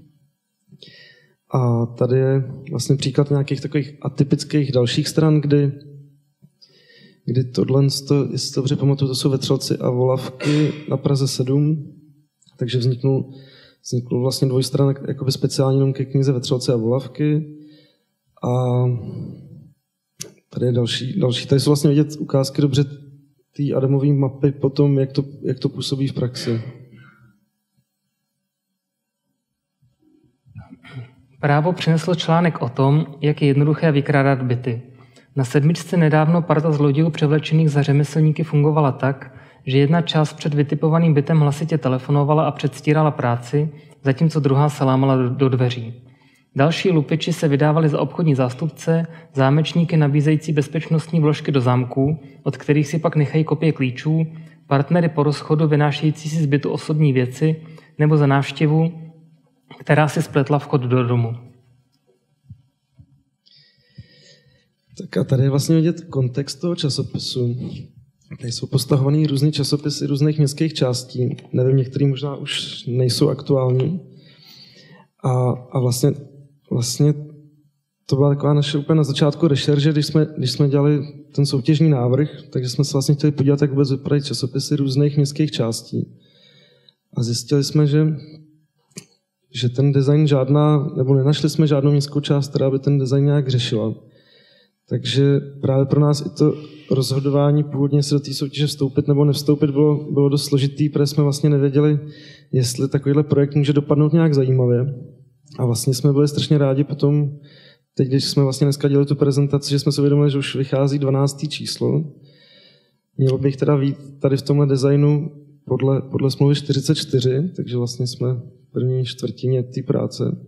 A tady je vlastně příklad nějakých takových atypických dalších stran, kdy tohle, jestli dobře pamatuju, to jsou Vetřelci a Volavky na Praze 7, takže vzniknul vlastně dvojstranek jakoby speciální jenom ke knize Vetřelci a Volavky. A tady je další. Tady jsou vlastně vidět ukázky dobře té Adamové mapy potom, jak to působí v praxi. Právo přineslo článek o tom, jak je jednoduché vykrádat byty. Na Sedmičce nedávno parta zlodějů převlečených za řemeslníky fungovala tak, že jedna část před vytipovaným bytem hlasitě telefonovala a předstírala práci, zatímco druhá se lámala do dveří. Další lupiči se vydávali za obchodní zástupce, zámečníky nabízející bezpečnostní vložky do zámků, od kterých si pak nechají kopie klíčů, partnery po rozchodu vynášející si z bytu osobní věci nebo za návštěvu, která si spletla vchod do domu. Tak a tady je vlastně vidět kontext toho časopisu. Tady jsou postahovaný různý časopisy různých městských částí. Nevím, některý možná už nejsou aktuální. A vlastně to byla taková naše úplně na začátku rešerže, když jsme dělali ten soutěžní návrh, takže jsme se vlastně chtěli podívat, jak vůbec vypadají časopisy různých městských částí. A zjistili jsme, že ten design nebo nenašli jsme žádnou městskou část, která by ten design nějak řešila. Takže právě pro nás i to rozhodování původně se do té soutěže vstoupit nebo nevstoupit bylo dost složitý, protože jsme vlastně nevěděli, jestli takovýhle projekt může dopadnout nějak zajímavě. A vlastně jsme byli strašně rádi potom, teď když jsme vlastně dneska dělali tu prezentaci, že jsme si uvědomili, že už vychází 12. číslo. Mělo bych teda být tady v tomhle designu podle smlouvy 44, takže vlastně jsme v první čtvrtině té práce.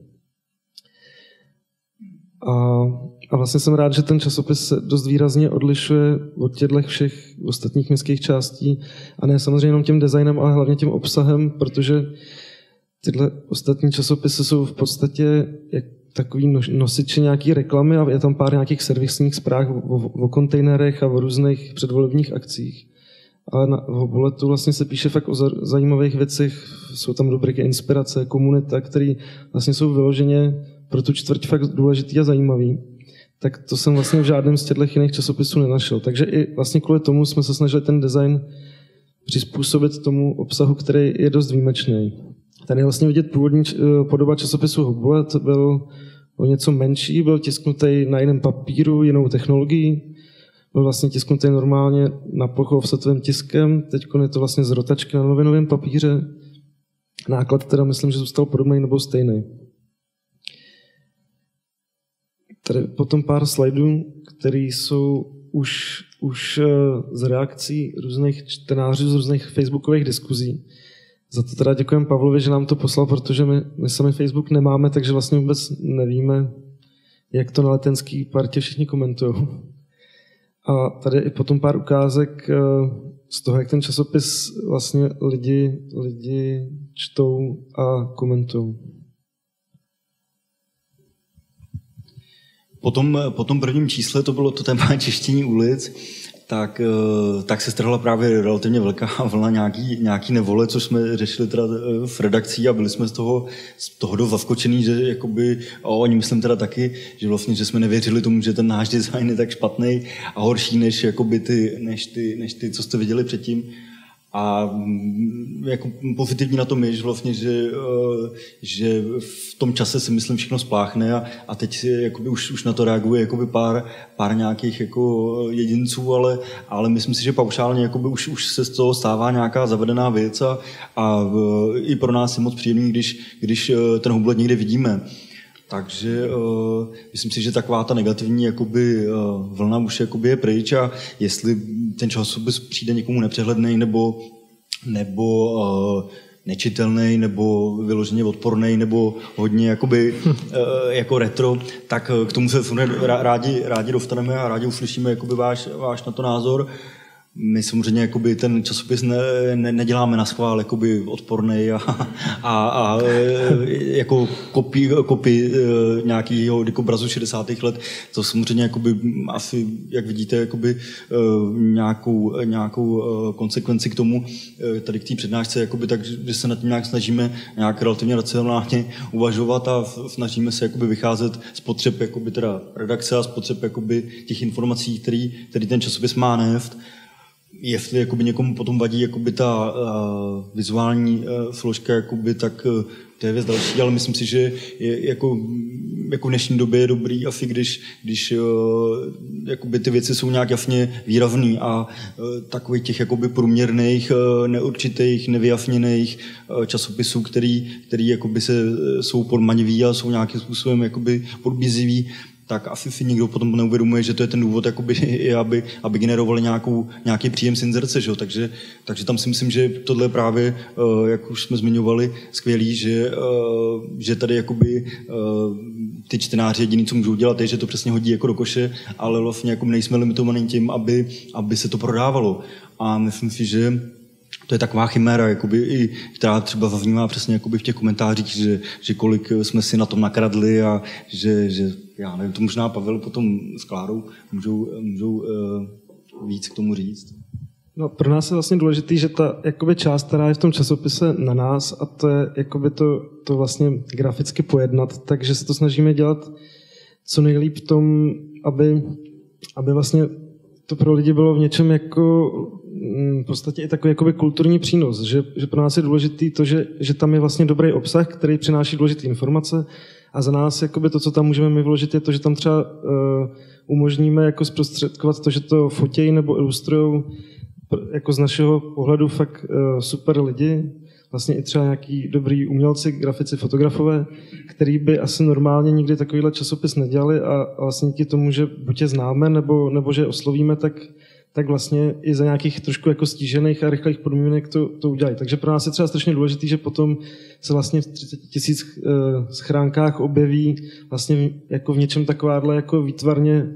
A vlastně jsem rád, že ten časopis se dost výrazně odlišuje od těchto všech ostatních městských částí a ne samozřejmě jenom tím designem, ale hlavně tím obsahem, protože tyhle ostatní časopisy jsou v podstatě jak takový nosiči nějaký reklamy a je tam pár nějakých servisních zpráv o kontejnerech a o různých předvolebních akcích. Ale v Bulletu vlastně se píše fakt o zajímavých věcech, jsou tam rubriky inspirace, komunita, které vlastně jsou vyloženě pro tu čtvrť fakt důležitý a zajímavý. Tak to jsem vlastně v žádném z těchto jiných časopisů nenašel. Takže i vlastně kvůli tomu jsme se snažili ten design přizpůsobit tomu obsahu, který je dost výjimečný. Tady je vlastně vidět původní podoba časopisu Bullet, byl o něco menší, byl tisknutý na jiném papíru, jinou technologií, byl vlastně tisknutý normálně na plochu offsetovým tiskem, teď je to vlastně z rotačky na novinovém papíře. Náklad teda myslím, že zůstal podobný nebo stejný. Tady potom pár slajdů, které jsou už z reakcí různých čtenářů z různých facebookových diskuzí. Za to teda děkujeme Pavlovi, že nám to poslal, protože my sami Facebook nemáme, takže vlastně vůbec nevíme, jak to na Letenský partě všichni komentují. A tady je i potom pár ukázek z toho, jak ten časopis vlastně lidi čtou a komentují. Po tom prvním čísle to bylo to téma čištění ulic, tak se strhla právě relativně velká vlna nějaký nevole, což jsme řešili teda v redakcí a byli jsme z toho dost zaskočený, že jakoby, a oni myslím teda taky, že vlastně, že jsme nevěřili tomu, že ten náš design je tak špatný a horší než ty, co jste viděli předtím. A jako pozitivní na tom je, že vlastně, že v tom čase si myslím všechno spláchne a teď jakoby už na to reaguje jakoby pár nějakých jako jedinců, ale myslím si, že paušálně jakoby už se z toho stává nějaká zavedená věc a i pro nás je moc příjemný, když ten Hublet někde vidíme. Takže myslím si, že taková ta negativní jakoby, vlna už jakoby je pryč a jestli ten časopis přijde někomu nepřehlednej nebo nečitelný, nebo vyloženě odporný, nebo hodně jakoby, jako retro, tak k tomu se rádi dostaneme a rádi uslyšíme jakoby váš na to názor. My samozřejmě jakoby ten časopis neděláme na schvál jakoby odpornej a jako kopii nějakého obrazu 60. let. To samozřejmě jakoby, asi, jak vidíte, jakoby, nějakou konsekvenci k tomu, tady k té přednášce, jakoby, takže se nad tím nějak snažíme nějak relativně racionálně uvažovat a snažíme se jakoby vycházet z potřeb jakoby, teda redakce a z potřeb jakoby, těch informací, který ten časopis má nést. Jestli jakoby někomu potom vadí jakoby ta vizuální složka, jakoby, tak to je věc další, ale myslím si, že jako v dnešní době je dobrý asi, když jakoby ty věci jsou nějak jasně výrazný a takových těch jakoby průměrných, neurčitých, nevyjasněných časopisů, který jakoby jsou podmanivý a jsou nějakým způsobem jakoby podbízivý, tak asi si nikdo potom neuvědomuje, že to je ten důvod, jakoby, i aby generovali nějaký příjem z inzerce. Že? Takže tam si myslím, že tohle je právě, jak už jsme zmiňovali, skvělý, že tady jakoby, ty čtenáři jediný, co můžou dělat, je, že to přesně hodí jako do koše, ale vlastně jako nejsme limitovaní tím, aby se to prodávalo. A myslím si, že to je taková chiméra, jakoby, která třeba zaznívá přesně jakoby v těch komentářích, že kolik jsme si na tom nakradli a že já nevím, to možná Pavel potom s Klárou můžou víc k tomu říct. No, pro nás je vlastně důležitý, že ta jakoby část, která je v tom časopise na nás, a to je jakoby to vlastně graficky pojednat, takže se to snažíme dělat co nejlíp v tom, aby vlastně to pro lidi bylo v něčem jako v podstatě i takový jakoby kulturní přínos, že pro nás je důležitý to, že tam je vlastně dobrý obsah, který přináší důležité informace, a za nás jakoby to, co tam můžeme my vložit, je to, že tam třeba umožníme jako zprostředkovat to, že to fotějí nebo ilustrujou jako z našeho pohledu fakt super lidi, vlastně i třeba nějaký dobrý umělci, grafici, fotografové, který by asi normálně nikdy takovýhle časopis nedělali a vlastně díky tomu, že buď je známe, nebo že je oslovíme, tak vlastně i za nějakých trošku jako stížených a rychlých podmínek to udělají. Takže pro nás je třeba strašně důležitý, že potom se vlastně v 30 000 schránkách objeví vlastně jako v něčem takováhle jako výtvarně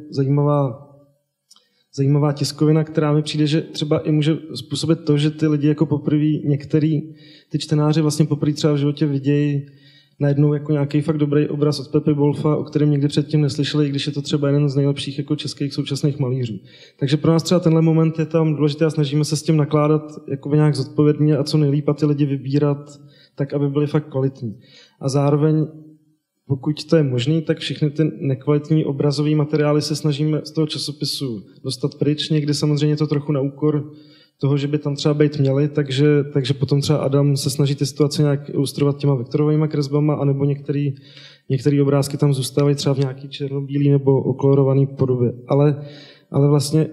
zajímavá tiskovina, která mi přijde, že třeba i může způsobit to, že ty lidi jako poprvé, některý ty čtenáři vlastně poprvé třeba v životě vidějí najednou jako nějaký fakt dobrý obraz od Pepy Wolfa, o kterém nikdy předtím neslyšeli, i když je to třeba jeden z nejlepších jako českých současných malířů. Takže pro nás třeba tenhle moment je tam důležitý a snažíme se s tím nakládat jako nějak zodpovědně a co nejlíp a ty lidi vybírat tak, aby byli fakt kvalitní. A zároveň, pokud to je možné, tak všechny ty nekvalitní obrazové materiály se snažíme z toho časopisu dostat pryč. Někdy samozřejmě to trochu na úkor toho, že by tam třeba být měli, takže potom třeba Adam se snaží ty situace nějak ilustrovat těma vektorovými kresbama, anebo některé obrázky tam zůstávají třeba v nějaký černobílý nebo okolorovaný podobě. Ale vlastně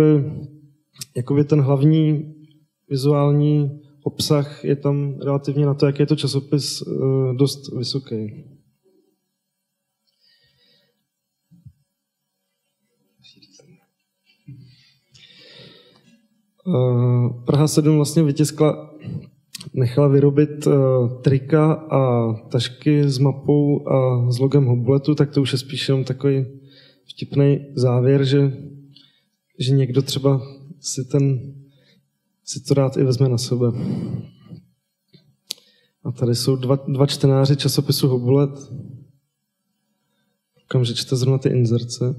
jakoby ten hlavní vizuální obsah je tam relativně na to, jak je to časopis, dost vysoký. Praha 7 vlastně nechala vyrobit trika a tašky s mapou a s logem Hobletu, tak to už je spíš jenom takový vtipný závěr, že někdo třeba si to rád i vezme na sebe. A tady jsou dva čtenáři časopisu Hoblet. Koukám, že čte zrovna ty inzerce.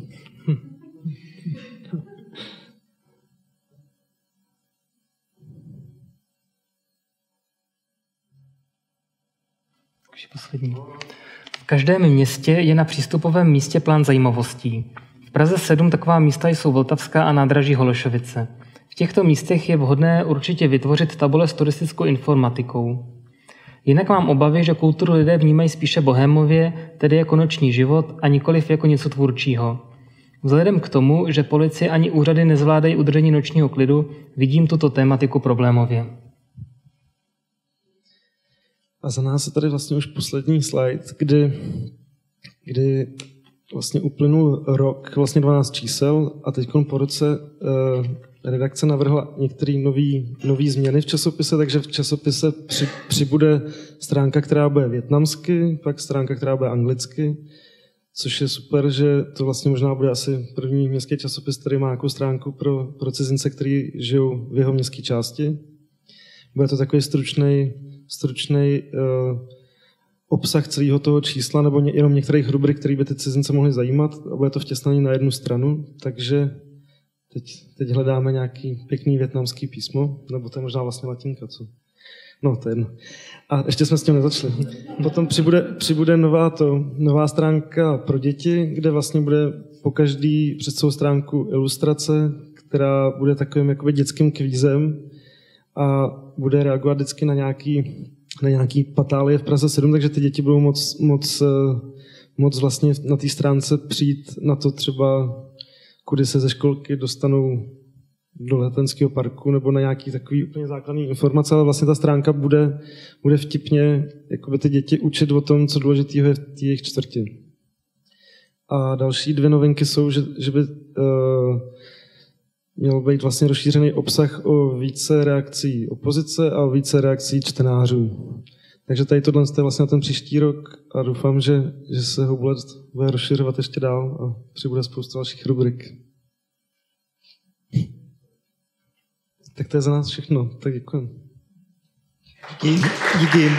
Poslední. V každém městě je na přístupovém místě plán zajímavostí. V Praze 7 taková místa jsou Vltavská a nádraží Holešovice. V těchto místech je vhodné určitě vytvořit tabule s turistickou informatikou. Jinak mám obavy, že kulturu lidé vnímají spíše bohémově, tedy jako noční život a nikoliv jako něco tvůrčího. Vzhledem k tomu, že policie ani úřady nezvládají udržení nočního klidu, vidím tuto tématiku problémově. A za nás je tady vlastně už poslední slide, kdy vlastně uplynul rok, vlastně 12 čísel a teď po roce redakce navrhla některé nový změny v časopise, takže v časopise přibude stránka, která bude vietnamsky, pak stránka, která bude anglicky, což je super, že to vlastně možná bude asi první městský časopis, který má nějakou stránku pro cizince, kteří žijou v jeho městské části. Bude to takový stručný obsah celého toho čísla nebo jenom některých rubrik, které by ty cizince mohly zajímat a bude to vtěsnaný na jednu stranu, takže teď hledáme nějaký pěkný vietnamský písmo, nebo to je možná vlastně latinka, co? No, to je jedno. A ještě jsme s tím nezačali. Potom přibude nová stránka pro děti, kde vlastně bude po každý přes celou stránku ilustrace, která bude takovým jakoby dětským kvízem a bude reagovat vždycky na nějaký patálie v Praze 7, takže ty děti budou moc moc vlastně na té stránce přijít na to třeba, kudy se ze školky dostanou do letenského parku nebo na nějaký takový úplně základní informace, ale vlastně ta stránka bude vtipně jakoby ty děti učit o tom, co důležitého je v té jejich čtvrti. A další 2 novinky jsou, že by měl být vlastně rozšířený obsah o více reakcí opozice a o více reakcí čtenářů. Takže tady tohle je vlastně na ten příští rok a doufám, že se Hobulet bude rozšiřovat ještě dál a přibude spousta dalších rubrik. Tak to je za nás všechno. Tak děkuji. Díky.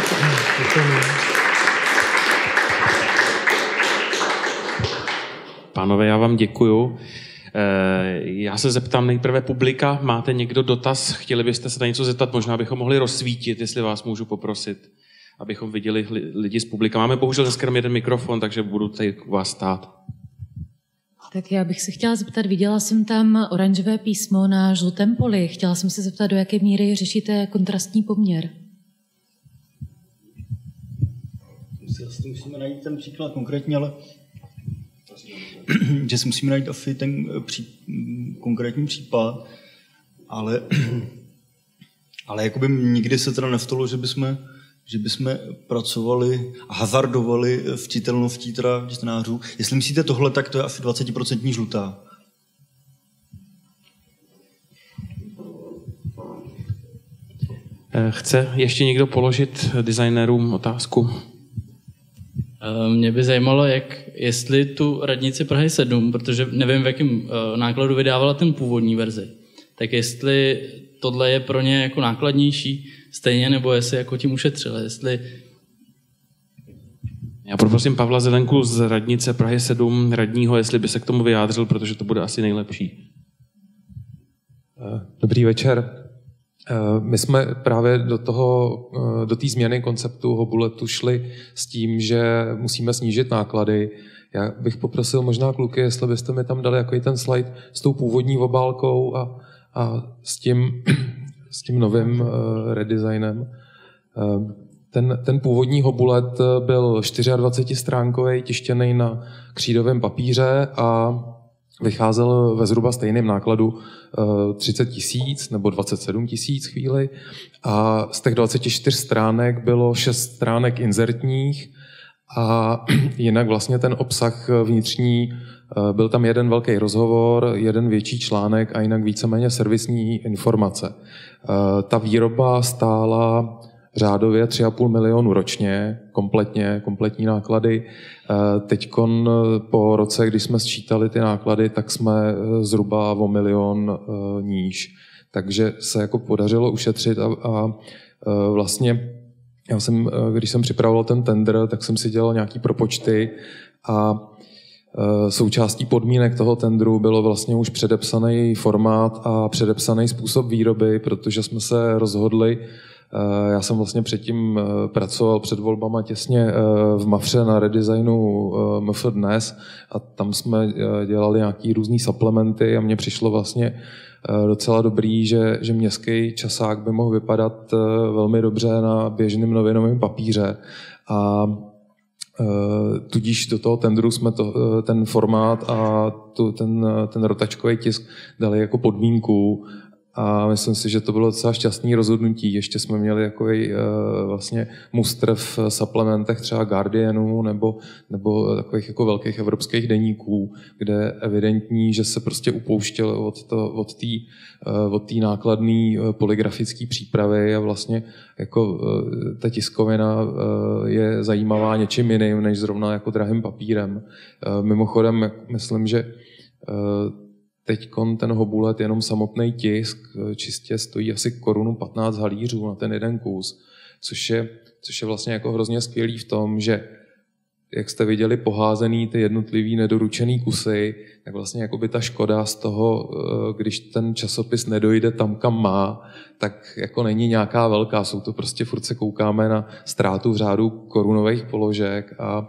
Pánové, já vám děkuju. Já se zeptám nejprve publika. Máte někdo dotaz? Chtěli byste se na něco zeptat? Možná bychom mohli rozsvítit, jestli vás můžu poprosit, abychom viděli lidi z publika. Máme bohužel dneska jenom jeden mikrofon, takže budu tady u vás stát. Tak já bych se chtěla zeptat, viděla jsem tam oranžové písmo na žlutém poli. Chtěla jsem se zeptat, do jaké míry řešíte kontrastní poměr. Musíme najít ten příklad konkrétně, ale že si musíme najít asi ten konkrétní případ, ale jakoby nikdy se teda nestalo, že bychom pracovali a hazardovali v čitelnosti teda čtenářů. Jestli myslíte tohle, tak to je asi 20% žlutá. Chce ještě někdo položit designérům otázku? Mě by zajímalo, jestli tu radnici Prahy 7, protože nevím, v jakém nákladu vydávala ten původní verzi, tak jestli tohle je pro ně jako nákladnější stejně, nebo jestli jako tím ušetřili, jestli... Já poprosím Pavla Zelenku z radnice Prahy 7, radního, jestli by se k tomu vyjádřil, protože to bude asi nejlepší. Dobrý večer. My jsme právě do té změny konceptu Hobuletu šli s tím, že musíme snížit náklady. Já bych poprosil možná kluky, jestli byste mi tam dali jako ten slide s tou původní obálkou a s tím novým redesignem. Ten původní Hobulet byl 24stránkový, tištěný na křídovém papíře a vycházel ve zhruba stejném nákladu 30 000 nebo 27 000 chvíli a z těch 24 stránek bylo 6 stránek inzertních a jinak vlastně ten obsah vnitřní, byl tam jeden velký rozhovor, jeden větší článek a jinak víceméně servisní informace. Ta výroba stála řádově 3,5 milionu ročně, kompletní náklady. Teďkon po roce, když jsme sčítali ty náklady, tak jsme zhruba o 1 milion níž. Takže se jako podařilo ušetřit a vlastně když jsem připravoval ten tender, tak jsem si dělal nějaký propočty a součástí podmínek toho tendru bylo vlastně už předepsaný formát a předepsaný způsob výroby, protože jsme se rozhodli. Já jsem vlastně předtím pracoval před volbama těsně v Mafře na redesignu MF Dnes a tam jsme dělali nějaký různý suplementy a mně přišlo vlastně docela dobrý, že městský časák by mohl vypadat velmi dobře na běžném novinovém papíře a tudíž do toho tendru jsme ten formát a ten rotačkový tisk dali jako podmínku. A myslím si, že to bylo docela šťastný rozhodnutí. Ještě jsme měli takový vlastně mustr v suplementech třeba Guardianu nebo takových jako velkých evropských deníků, kde evidentní, že se prostě upouštěl od té nákladné polygrafické přípravy a vlastně jako ta tiskovina je zajímavá něčím jiným, než zrovna jako drahým papírem. Mimochodem, myslím, že teďkon ten Hobulet, jenom samotný tisk, čistě stojí asi 1,15 Kč na ten jeden kus, což je vlastně jako hrozně skvělý v tom, že jak jste viděli poházený ty jednotlivý nedoručený kusy, tak vlastně jakoby ta škoda z toho, když ten časopis nedojde tam, kam má, tak jako není nějaká velká. Jsou to prostě furt se koukáme na ztrátu v řádu korunových položek a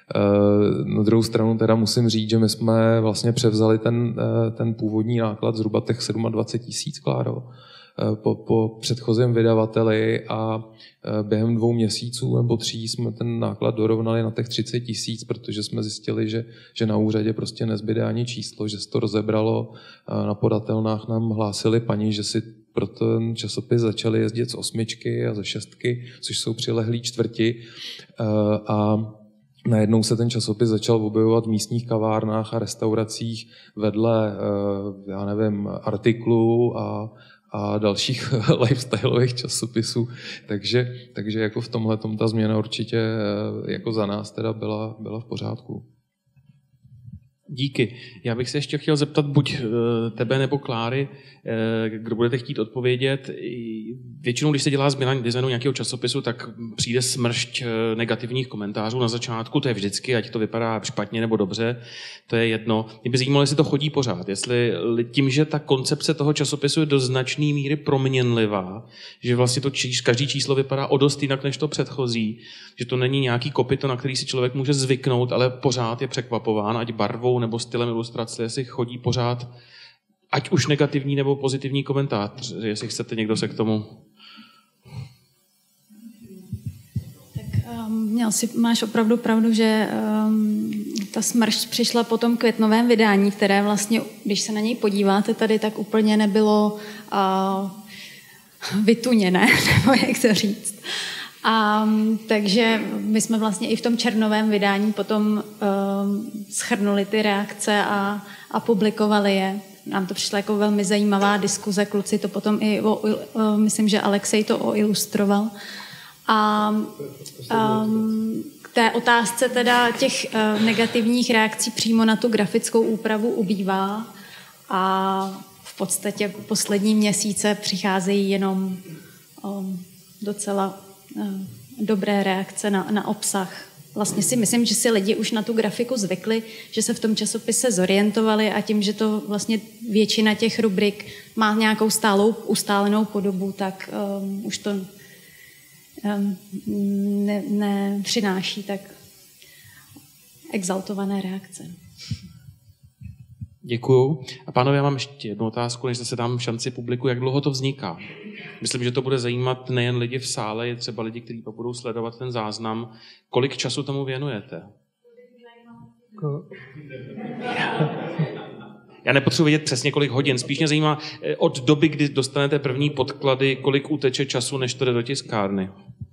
na druhou stranu teda musím říct, že my jsme vlastně převzali ten původní náklad zhruba těch 27 000, Kláro. po předchozím vydavateli a během 2 měsíců nebo 3 jsme ten náklad dorovnali na těch 30 000, protože jsme zjistili, že na úřadě prostě nezbyde ani číslo, že se to rozebralo. Na podatelnách nám hlásili paní, že si pro ten časopis začali jezdit z 8 a ze 6, což jsou přilehlý čtvrti. A najednou se ten časopis začal objevovat v místních kavárnách a restauracích vedle, já nevím, artiklů a dalších lifestyleových časopisů. Takže jako v tomhletom ta změna určitě jako za nás teda byla v pořádku. Díky. Já bych se ještě chtěl zeptat buď tebe nebo Kláry, kdo budete chtít odpovědět. Většinou, když se dělá změna designu nějakého časopisu, tak přijde smršť negativních komentářů na začátku, to je vždycky, ať to vypadá špatně nebo dobře, to je jedno. Mě by zajímalo, jestli to chodí pořád, jestli tím, že ta koncepce toho časopisu je do značné míry proměnlivá, že vlastně to každý číslo vypadá o dost jinak než to předchozí, že to není nějaký kopyto, na který si člověk může zvyknout, ale pořád je překvapován, ať barvou nebo stylem ilustrace, jestli chodí pořád, ať už negativní nebo pozitivní komentář, jestli chcete někdo se k tomu. Tak máš opravdu pravdu, že ta smršť přišla po tom květnovém vydání, které vlastně, když se na něj podíváte tady, tak úplně nebylo vytuněné, nebo jak to říct. Takže my jsme vlastně i v tom červnovém vydání potom shrnuli ty reakce a publikovali je. Nám to přišla jako velmi zajímavá diskuze, kluci to potom i, myslím, že Alexej to oilustroval. A k té otázce teda těch negativních reakcí přímo na tu grafickou úpravu ubývá a v podstatě poslední měsíce přicházejí jenom docela dobré reakce na obsah. Vlastně si myslím, že si lidi už na tu grafiku zvykli, že se v tom časopise zorientovali a tím, že to vlastně většina těch rubrik má nějakou ustálenou podobu, tak už to nepřináší tak exaltované reakce. Děkuju. A pánové, já mám ještě jednu otázku, než se dám šanci publiku. Jak dlouho to vzniká? Myslím, že to bude zajímat nejen lidi v sále, je třeba lidi, kteří budou sledovat ten záznam. Kolik času tomu věnujete? Já nepotřebuji vědět přesně kolik hodin. Spíš mě zajímá od doby, kdy dostanete první podklady, kolik uteče času, než to jde do tiskárny.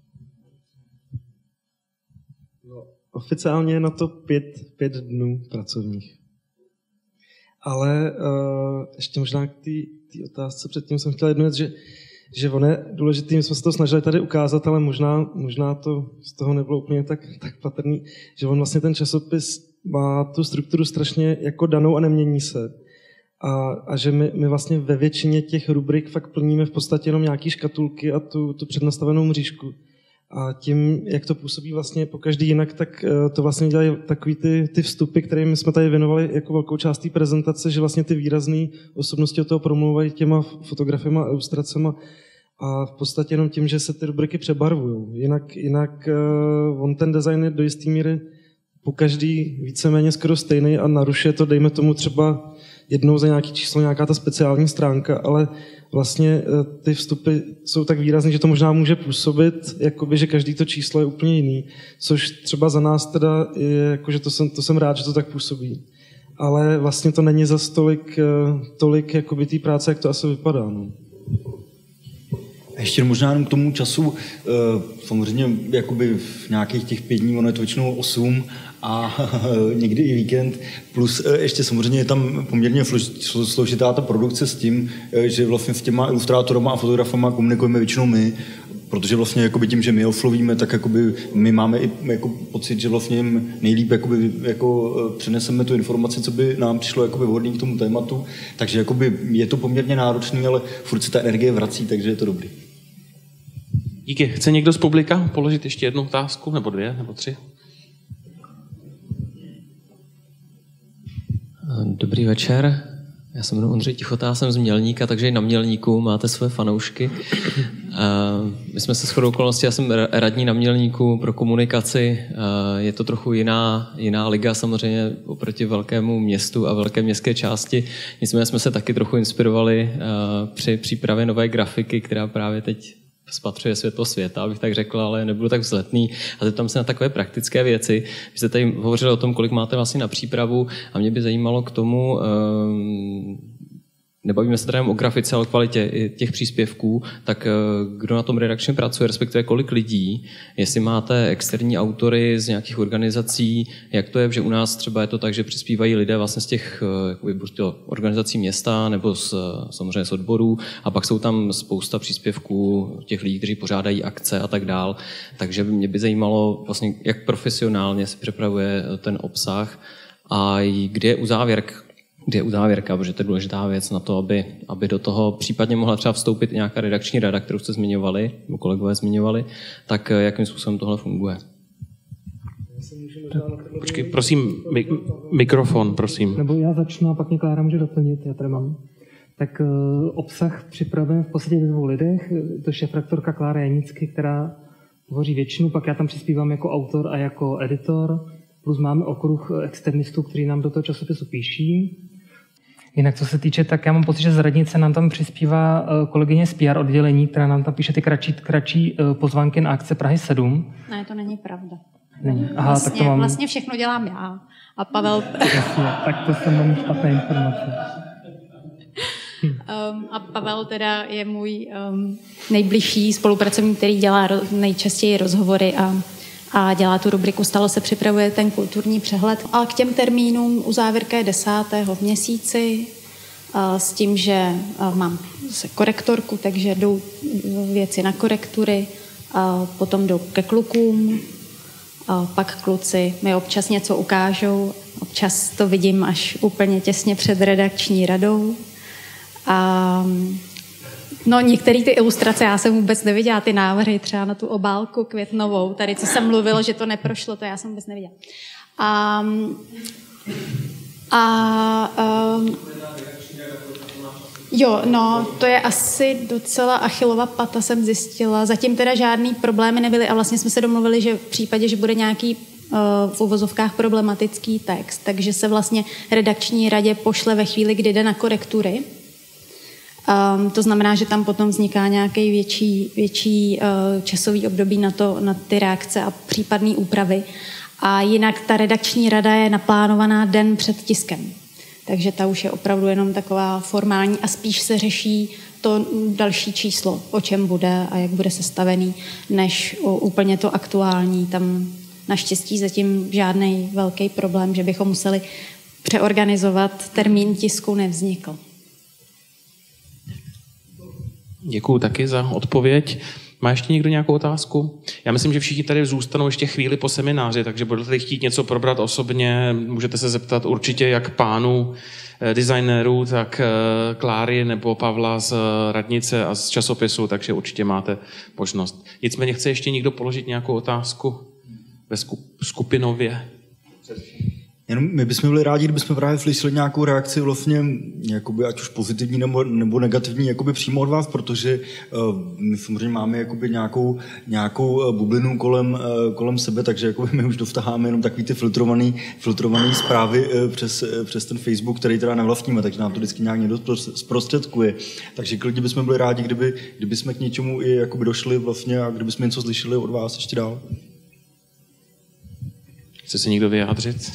Oficiálně je na to 5 dnů pracovních. Ale ještě možná k té otázce předtím jsem chtěl jednu věc, že ono je důležitý, my jsme se to snažili tady ukázat, ale možná to z toho nebylo úplně tak patrný, že on vlastně ten časopis má tu strukturu strašně jako danou a nemění se. A že my vlastně ve většině těch rubrik fakt plníme v podstatě jenom nějaký škatulky a tu přednastavenou mřížku. A tím, jak to působí vlastně po každý jinak, tak to vlastně dělají takový ty vstupy, kterým jsme tady věnovali jako velkou část té prezentace, že vlastně ty výrazné osobnosti od toho promluvají těma fotografiema a ilustracema a v podstatě jenom tím, že se ty rubriky přebarvují. Jinak on ten design je do jisté míry po každý víceméně skoro stejný a narušuje to, dejme tomu třeba jednou za nějaký číslo, nějaká ta speciální stránka, ale vlastně ty vstupy jsou tak výrazné, že to možná může působit, jakoby, že každý to číslo je úplně jiný, což třeba za nás teda je, jako, že to jsem rád, že to tak působí. Ale vlastně to není zas tolik jakoby té práce, jak to asi vypadá. No. A ještě možná jenom k tomu času, samozřejmě jakoby v nějakých těch 5 dní, ono je to většinou 8 a někdy i víkend, plus ještě samozřejmě je tam poměrně složitá ta produkce s tím, že vlastně s těma ilustrátorama a fotografama komunikujeme většinou my, protože vlastně jakoby tím, že my oslovíme, tak jakoby my máme i jako pocit, že vlastně jim nejlíp jakoby, jako přeneseme tu informaci, co by nám přišlo jakoby vhodný k tomu tématu, takže jakoby je to poměrně náročný, ale furt se ta energie vrací, takže je to dobrý. Díky. Chce někdo z publika položit ještě jednu otázku, nebo 2, nebo 3? Dobrý večer. Já se jmenuji Ondřej Tichota, jsem z Mělníka, takže i na Mělníku máte své fanoušky. My jsme se shodou okolností, já jsem radní na Mělníku pro komunikaci. Je to trochu jiná liga samozřejmě oproti velkému městu a velké městské části. Nicméně jsme se taky trochu inspirovali při přípravě nové grafiky, která právě teď spatřuje světlo světa, abych tak řekl, ale nebudu tak vzletný. A zeptám se na takové praktické věci. Vy jste tady hovořili o tom, kolik máte vlastně na přípravu a mě by zajímalo k tomu, nebavíme se tady o grafice, ale o kvalitě těch příspěvků, tak kdo na tom redakčně pracuje, respektive kolik lidí, jestli máte externí autory z nějakých organizací, jak to je, že u nás třeba je to tak, že přispívají lidé vlastně z těch organizací města nebo samozřejmě z odborů a pak jsou tam spousta příspěvků těch lidí, kteří pořádají akce a tak dál. Takže mě by zajímalo vlastně, jak profesionálně se připravuje ten obsah a kde je uzávěrka, protože to je důležitá věc na to, aby do toho případně mohla třeba vstoupit nějaká redakční rada, kterou jste zmiňovali, nebo kolegové zmiňovali, tak jakým způsobem tohle funguje? Počkej, prosím, mikrofon, prosím. Nebo já začnu a pak mě Klára může doplnit, já tady mám. Tak obsah připravujeme v podstatě ve 2 lidech, to je šéfredaktorka Klára Janicky, která tvoří většinu, pak já tam přispívám jako autor a jako editor, plus máme okruh externistů, kteří nám do toho časopisu píší. Jinak co se týče, tak já mám pocit, že z radnice nám tam přispívá kolegyně z PR oddělení, která nám tam píše ty kratší pozvánky na akce Prahy 7. Ne, to není pravda. Není. Aha, vlastně, tak to mám... vlastně všechno dělám já. A Pavel... Jasně, tak to jsem mám špatné informace. A Pavel teda je můj nejbližší spolupracovník, který dělá nejčastěji rozhovory a dělá tu rubriku Stalo se připravuje ten kulturní přehled. A k těm termínům uzávěrka je 10. v měsíci s tím, že mám korektorku, takže jdou věci na korektury, potom jdou ke klukům, pak kluci mi občas něco ukážou, občas to vidím až úplně těsně před redakční radou. No, některé ty ilustrace já jsem vůbec neviděla, ty návrhy třeba na tu obálku květnovou, tady co jsem mluvilo, že to neprošlo, to já jsem vůbec neviděla. Jo, no, to je asi docela Achillova pata, jsem zjistila. Zatím teda žádný problémy nebyly a vlastně jsme se domluvili, že v případě, že bude nějaký v uvozovkách problematický text, takže se vlastně redakční radě pošle ve chvíli, kdy jde na korektury. To znamená, že tam potom vzniká nějaký větší časový období na ty reakce a případné úpravy. A jinak ta redakční rada je naplánovaná den před tiskem. Takže ta už je opravdu jenom taková formální a spíš se řeší to další číslo, o čem bude a jak bude sestavený, než úplně to aktuální. Tam naštěstí zatím žádný velký problém, že bychom museli přeorganizovat termín tisku, nevznikl. Děkuju taky za odpověď. Má ještě někdo nějakou otázku? Já myslím, že všichni tady zůstanou ještě chvíli po semináři, takže budete chtít něco probrat osobně, můžete se zeptat určitě jak pánů designérů, tak Kláry nebo Pavla z radnice a z časopisu, takže určitě máte možnost. Nicméně chce ještě někdo položit nějakou otázku ve skupinově? Jenom my bychom byli rádi, kdybychom právě slyšeli nějakou reakci vlastně, jakoby, ať už pozitivní nebo negativní, jakoby přímo od vás, protože my samozřejmě máme jakoby nějakou bublinu kolem sebe, takže jakoby my už dovtaháme jenom takový ty filtrovaný zprávy přes ten Facebook, který teda nevlastníme, takže nám to vždycky nějak někdo zprostředkuje. Takže klidně bychom byli rádi, kdyby jsme k něčemu i jakoby došli vlastně a kdybychom něco slyšeli od vás ještě dál. Chce se někdo vyjádřit?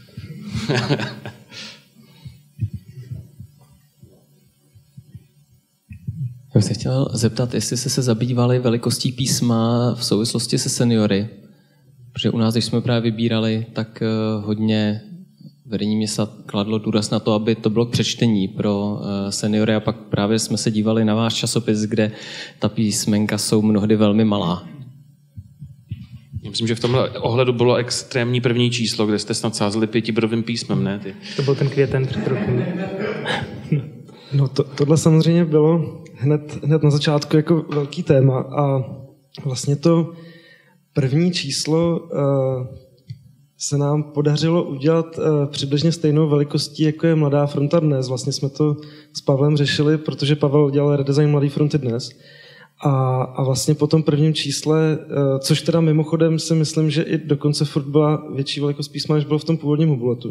Já bych se chtěl zeptat, jestli jste se zabývali velikostí písma v souvislosti se seniory. Protože u nás, když jsme právě vybírali, tak hodně vedení města kladlo důraz na to, aby to bylo k přečtení pro seniory a pak právě jsme se dívali na váš časopis, kde ta písmenka jsou mnohdy velmi malá. Myslím, že v tomhle ohledu bylo extrémní první číslo, kde jste snad sázeli 5bodovým písmem, ne? Ty. To byl ten květen před rokem. No tohle samozřejmě bylo hned na začátku jako velký téma a vlastně to první číslo se nám podařilo udělat přibližně stejnou velikostí, jako je Mladá fronta dnes. Vlastně jsme to s Pavlem řešili, protože Pavel dělal redesign Mladé fronty dnes. A vlastně po tom prvním čísle, což teda mimochodem si myslím, že i dokonce furt byla větší velikost písma, než bylo v tom původním hobuletu.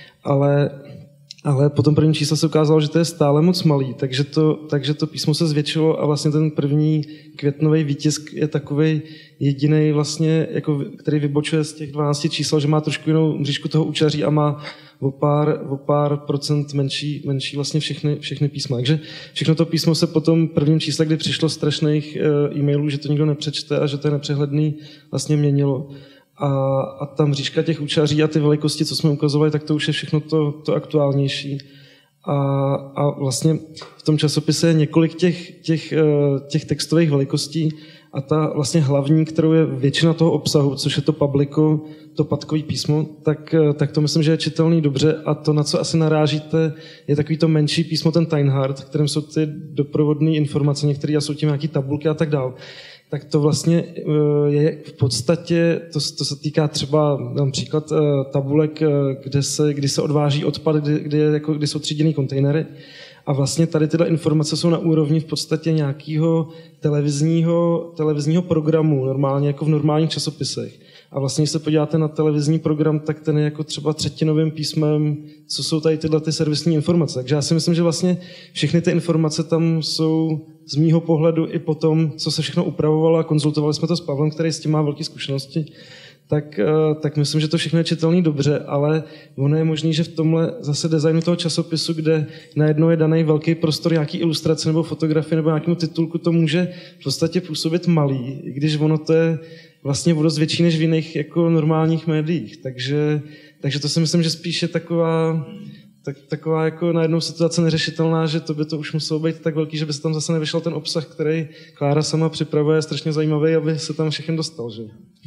Ale po tom prvním čísle se ukázalo, že to je stále moc malý, takže to písmo se zvětšilo a vlastně ten první květnový výtisk je takovej jedinej vlastně, jako, který vybočuje z těch 12 čísel, že má trošku jinou mřížku toho účaří a má o pár procent menší vlastně všechny písma. Takže všechno to písmo se po tom prvním čísle, kdy přišlo strašných e-mailů, že to nikdo nepřečte a že to je nepřehledný, vlastně měnilo. A ta mřížka těch účaří a ty velikosti, co jsme ukazovali, tak to už je všechno to aktuálnější. A vlastně v tom časopise je několik těch textových velikostí a ta vlastně hlavní, kterou je většina toho obsahu, což je to publiko, to patkový písmo, tak to myslím, že je čitelný dobře a to, na co asi narážíte, je takový to menší písmo, ten Teinhardt, v kterém jsou ty doprovodné informace, některé a jsou tím nějaké tabulky a tak dál. Tak to vlastně je v podstatě, to se týká třeba například tabulek, kdy se odváží odpad, kdy jsou tříděný kontejnery. A vlastně tady tyhle informace jsou na úrovni v podstatě nějakého televizního programu, normálně jako v normálních časopisech. A vlastně, když se podíváte na televizní program, tak ten je jako třeba třetinovým písmem, co jsou tady tyhle ty servisní informace. Takže já si myslím, že vlastně všechny ty informace tam jsou z mýho pohledu i po tom, co se všechno upravovalo a konzultovali jsme to s Pavlem, který s tím má velké zkušenosti, tak myslím, že to všechno je čitelný dobře, ale ono je možný, že v tomhle zase designu toho časopisu, kde najednou je daný velký prostor nějaký ilustrace nebo fotografie nebo nějakému titulku, to může v podstatě působit malý, i když ono to je vlastně dost větší než v jiných jako normálních médiích. Takže to si myslím, že spíš je taková jako najednou situace neřešitelná, že to by to už muselo být tak velký, že by se tam zase nevyšel ten obsah, který Klára sama připravuje, je strašně zajímavý, aby se tam všechny dostal. Že?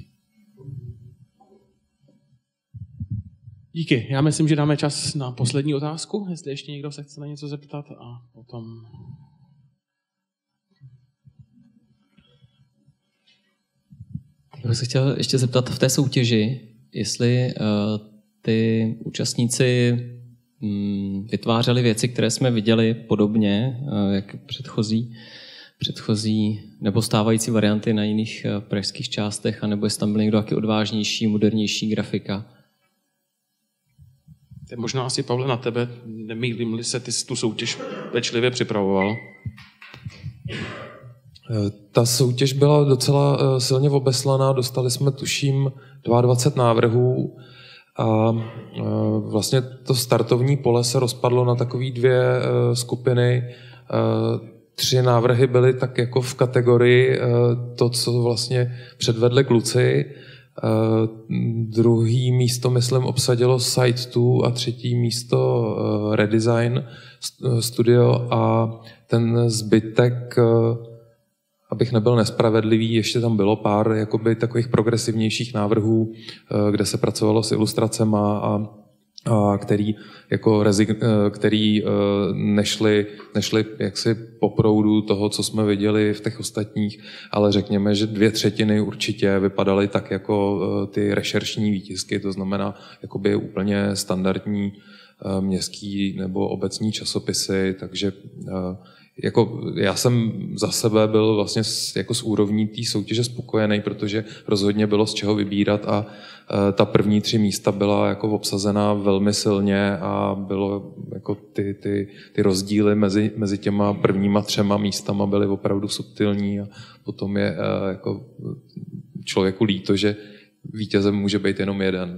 Díky. Já myslím, že dáme čas na poslední otázku, jestli ještě někdo se chce na něco zeptat a potom... Já bych se chtěl ještě zeptat v té soutěži, jestli ty účastníci vytvářeli věci, které jsme viděli podobně, jak předchozí nebo stávající varianty na jiných pražských částech, anebo jestli tam byl někdo taky odvážnější, modernější grafika. To je možná asi, Pavle, na tebe, nemýlím-li se, ty jsi tu soutěž pečlivě připravoval. Ta soutěž byla docela silně obeslaná, dostali jsme tuším 22 návrhů a vlastně to startovní pole se rozpadlo na takové dvě skupiny. 3 návrhy byly tak jako v kategorii to, co vlastně předvedli kluci. Druhý místo, myslím, obsadilo Site 2 a třetí místo Redesign Studio a ten zbytek, abych nebyl nespravedlivý, ještě tam bylo pár jakoby takových progresivnějších návrhů, kde se pracovalo s ilustracema a který nešli jaksi po proudu toho, co jsme viděli v těch ostatních, ale řekněme, že 2/3 určitě vypadaly tak jako ty rešeršní výtisky, to znamená jakoby úplně standardní městský nebo obecní časopisy, takže jako já jsem za sebe byl vlastně jako s úrovní té soutěže spokojený, protože rozhodně bylo z čeho vybírat a ta první 3 místa byla jako obsazená velmi silně a bylo jako ty rozdíly mezi těma prvníma 3 místama byly opravdu subtilní a potom je jako člověku líto, že vítězem může být jenom jeden.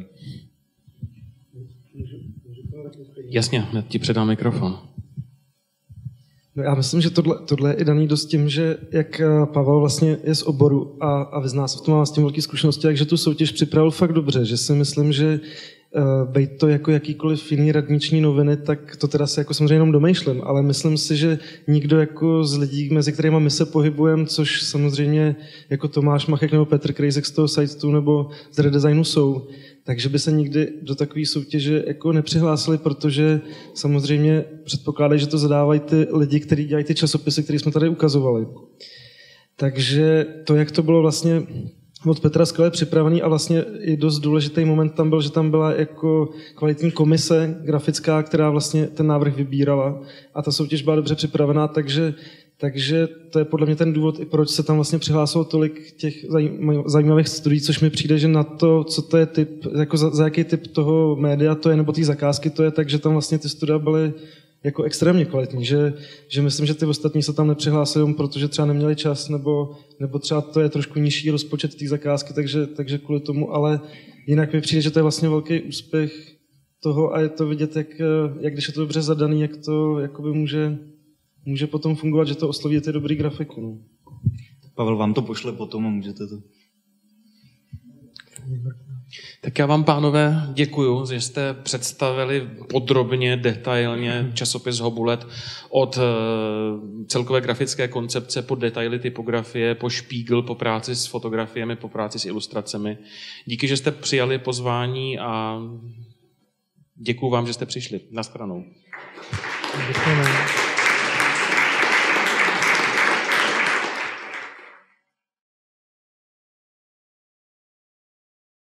Jasně, hned ti předám mikrofon. No já myslím, že tohle je i daný dost tím, že jak Pavel vlastně je z oboru a vyzná se v tom, má s tím velké zkušenosti, takže tu soutěž připravil fakt dobře, že si myslím, že bejt to jako jakýkoliv jiný radniční noviny, tak to teda se jako samozřejmě jenom domýšlím, ale myslím si, že nikdo jako z lidí, mezi kterými my se pohybujeme, což samozřejmě jako Tomáš Machek nebo Petr Krejzek z toho Site nebo z Redesignu jsou, takže by se nikdy do takové soutěže jako nepřihlásili, protože samozřejmě předpokládají, že to zadávají ty lidi, kteří dělají ty časopisy, které jsme tady ukazovali. Takže to, jak to bylo vlastně od Petra skvěle připravený a vlastně i dost důležitý moment tam byl, že tam byla jako kvalitní komise grafická, která vlastně ten návrh vybírala a ta soutěž byla dobře připravená, takže to je podle mě ten důvod, i proč se tam vlastně přihlásilo tolik těch zajímavých studií, což mi přijde, že na to, co to je typ, jako za jaký typ toho média to je, nebo té zakázky to je, takže tam vlastně ty studia byly jako extrémně kvalitní, že myslím, že ty ostatní se tam nepřihlásili, protože třeba neměli čas, nebo třeba to je trošku nižší rozpočet té zakázky, takže kvůli tomu, ale jinak mi přijde, že to je vlastně velký úspěch toho a je to vidět, jak když je to dobře zadaný, jak to jakoby může potom fungovat, že to osloví ty dobrý grafiku. No. Pavel vám to pošle potom a můžete to... Tak já vám, pánové, děkuju, že jste představili podrobně, detailně časopis Hobulet od celkové grafické koncepce po detaily typografie, po špígl, po práci s fotografiemi, po práci s ilustracemi. Díky, že jste přijali pozvání a děkuju vám, že jste přišli. Nashledanou. Děkujeme.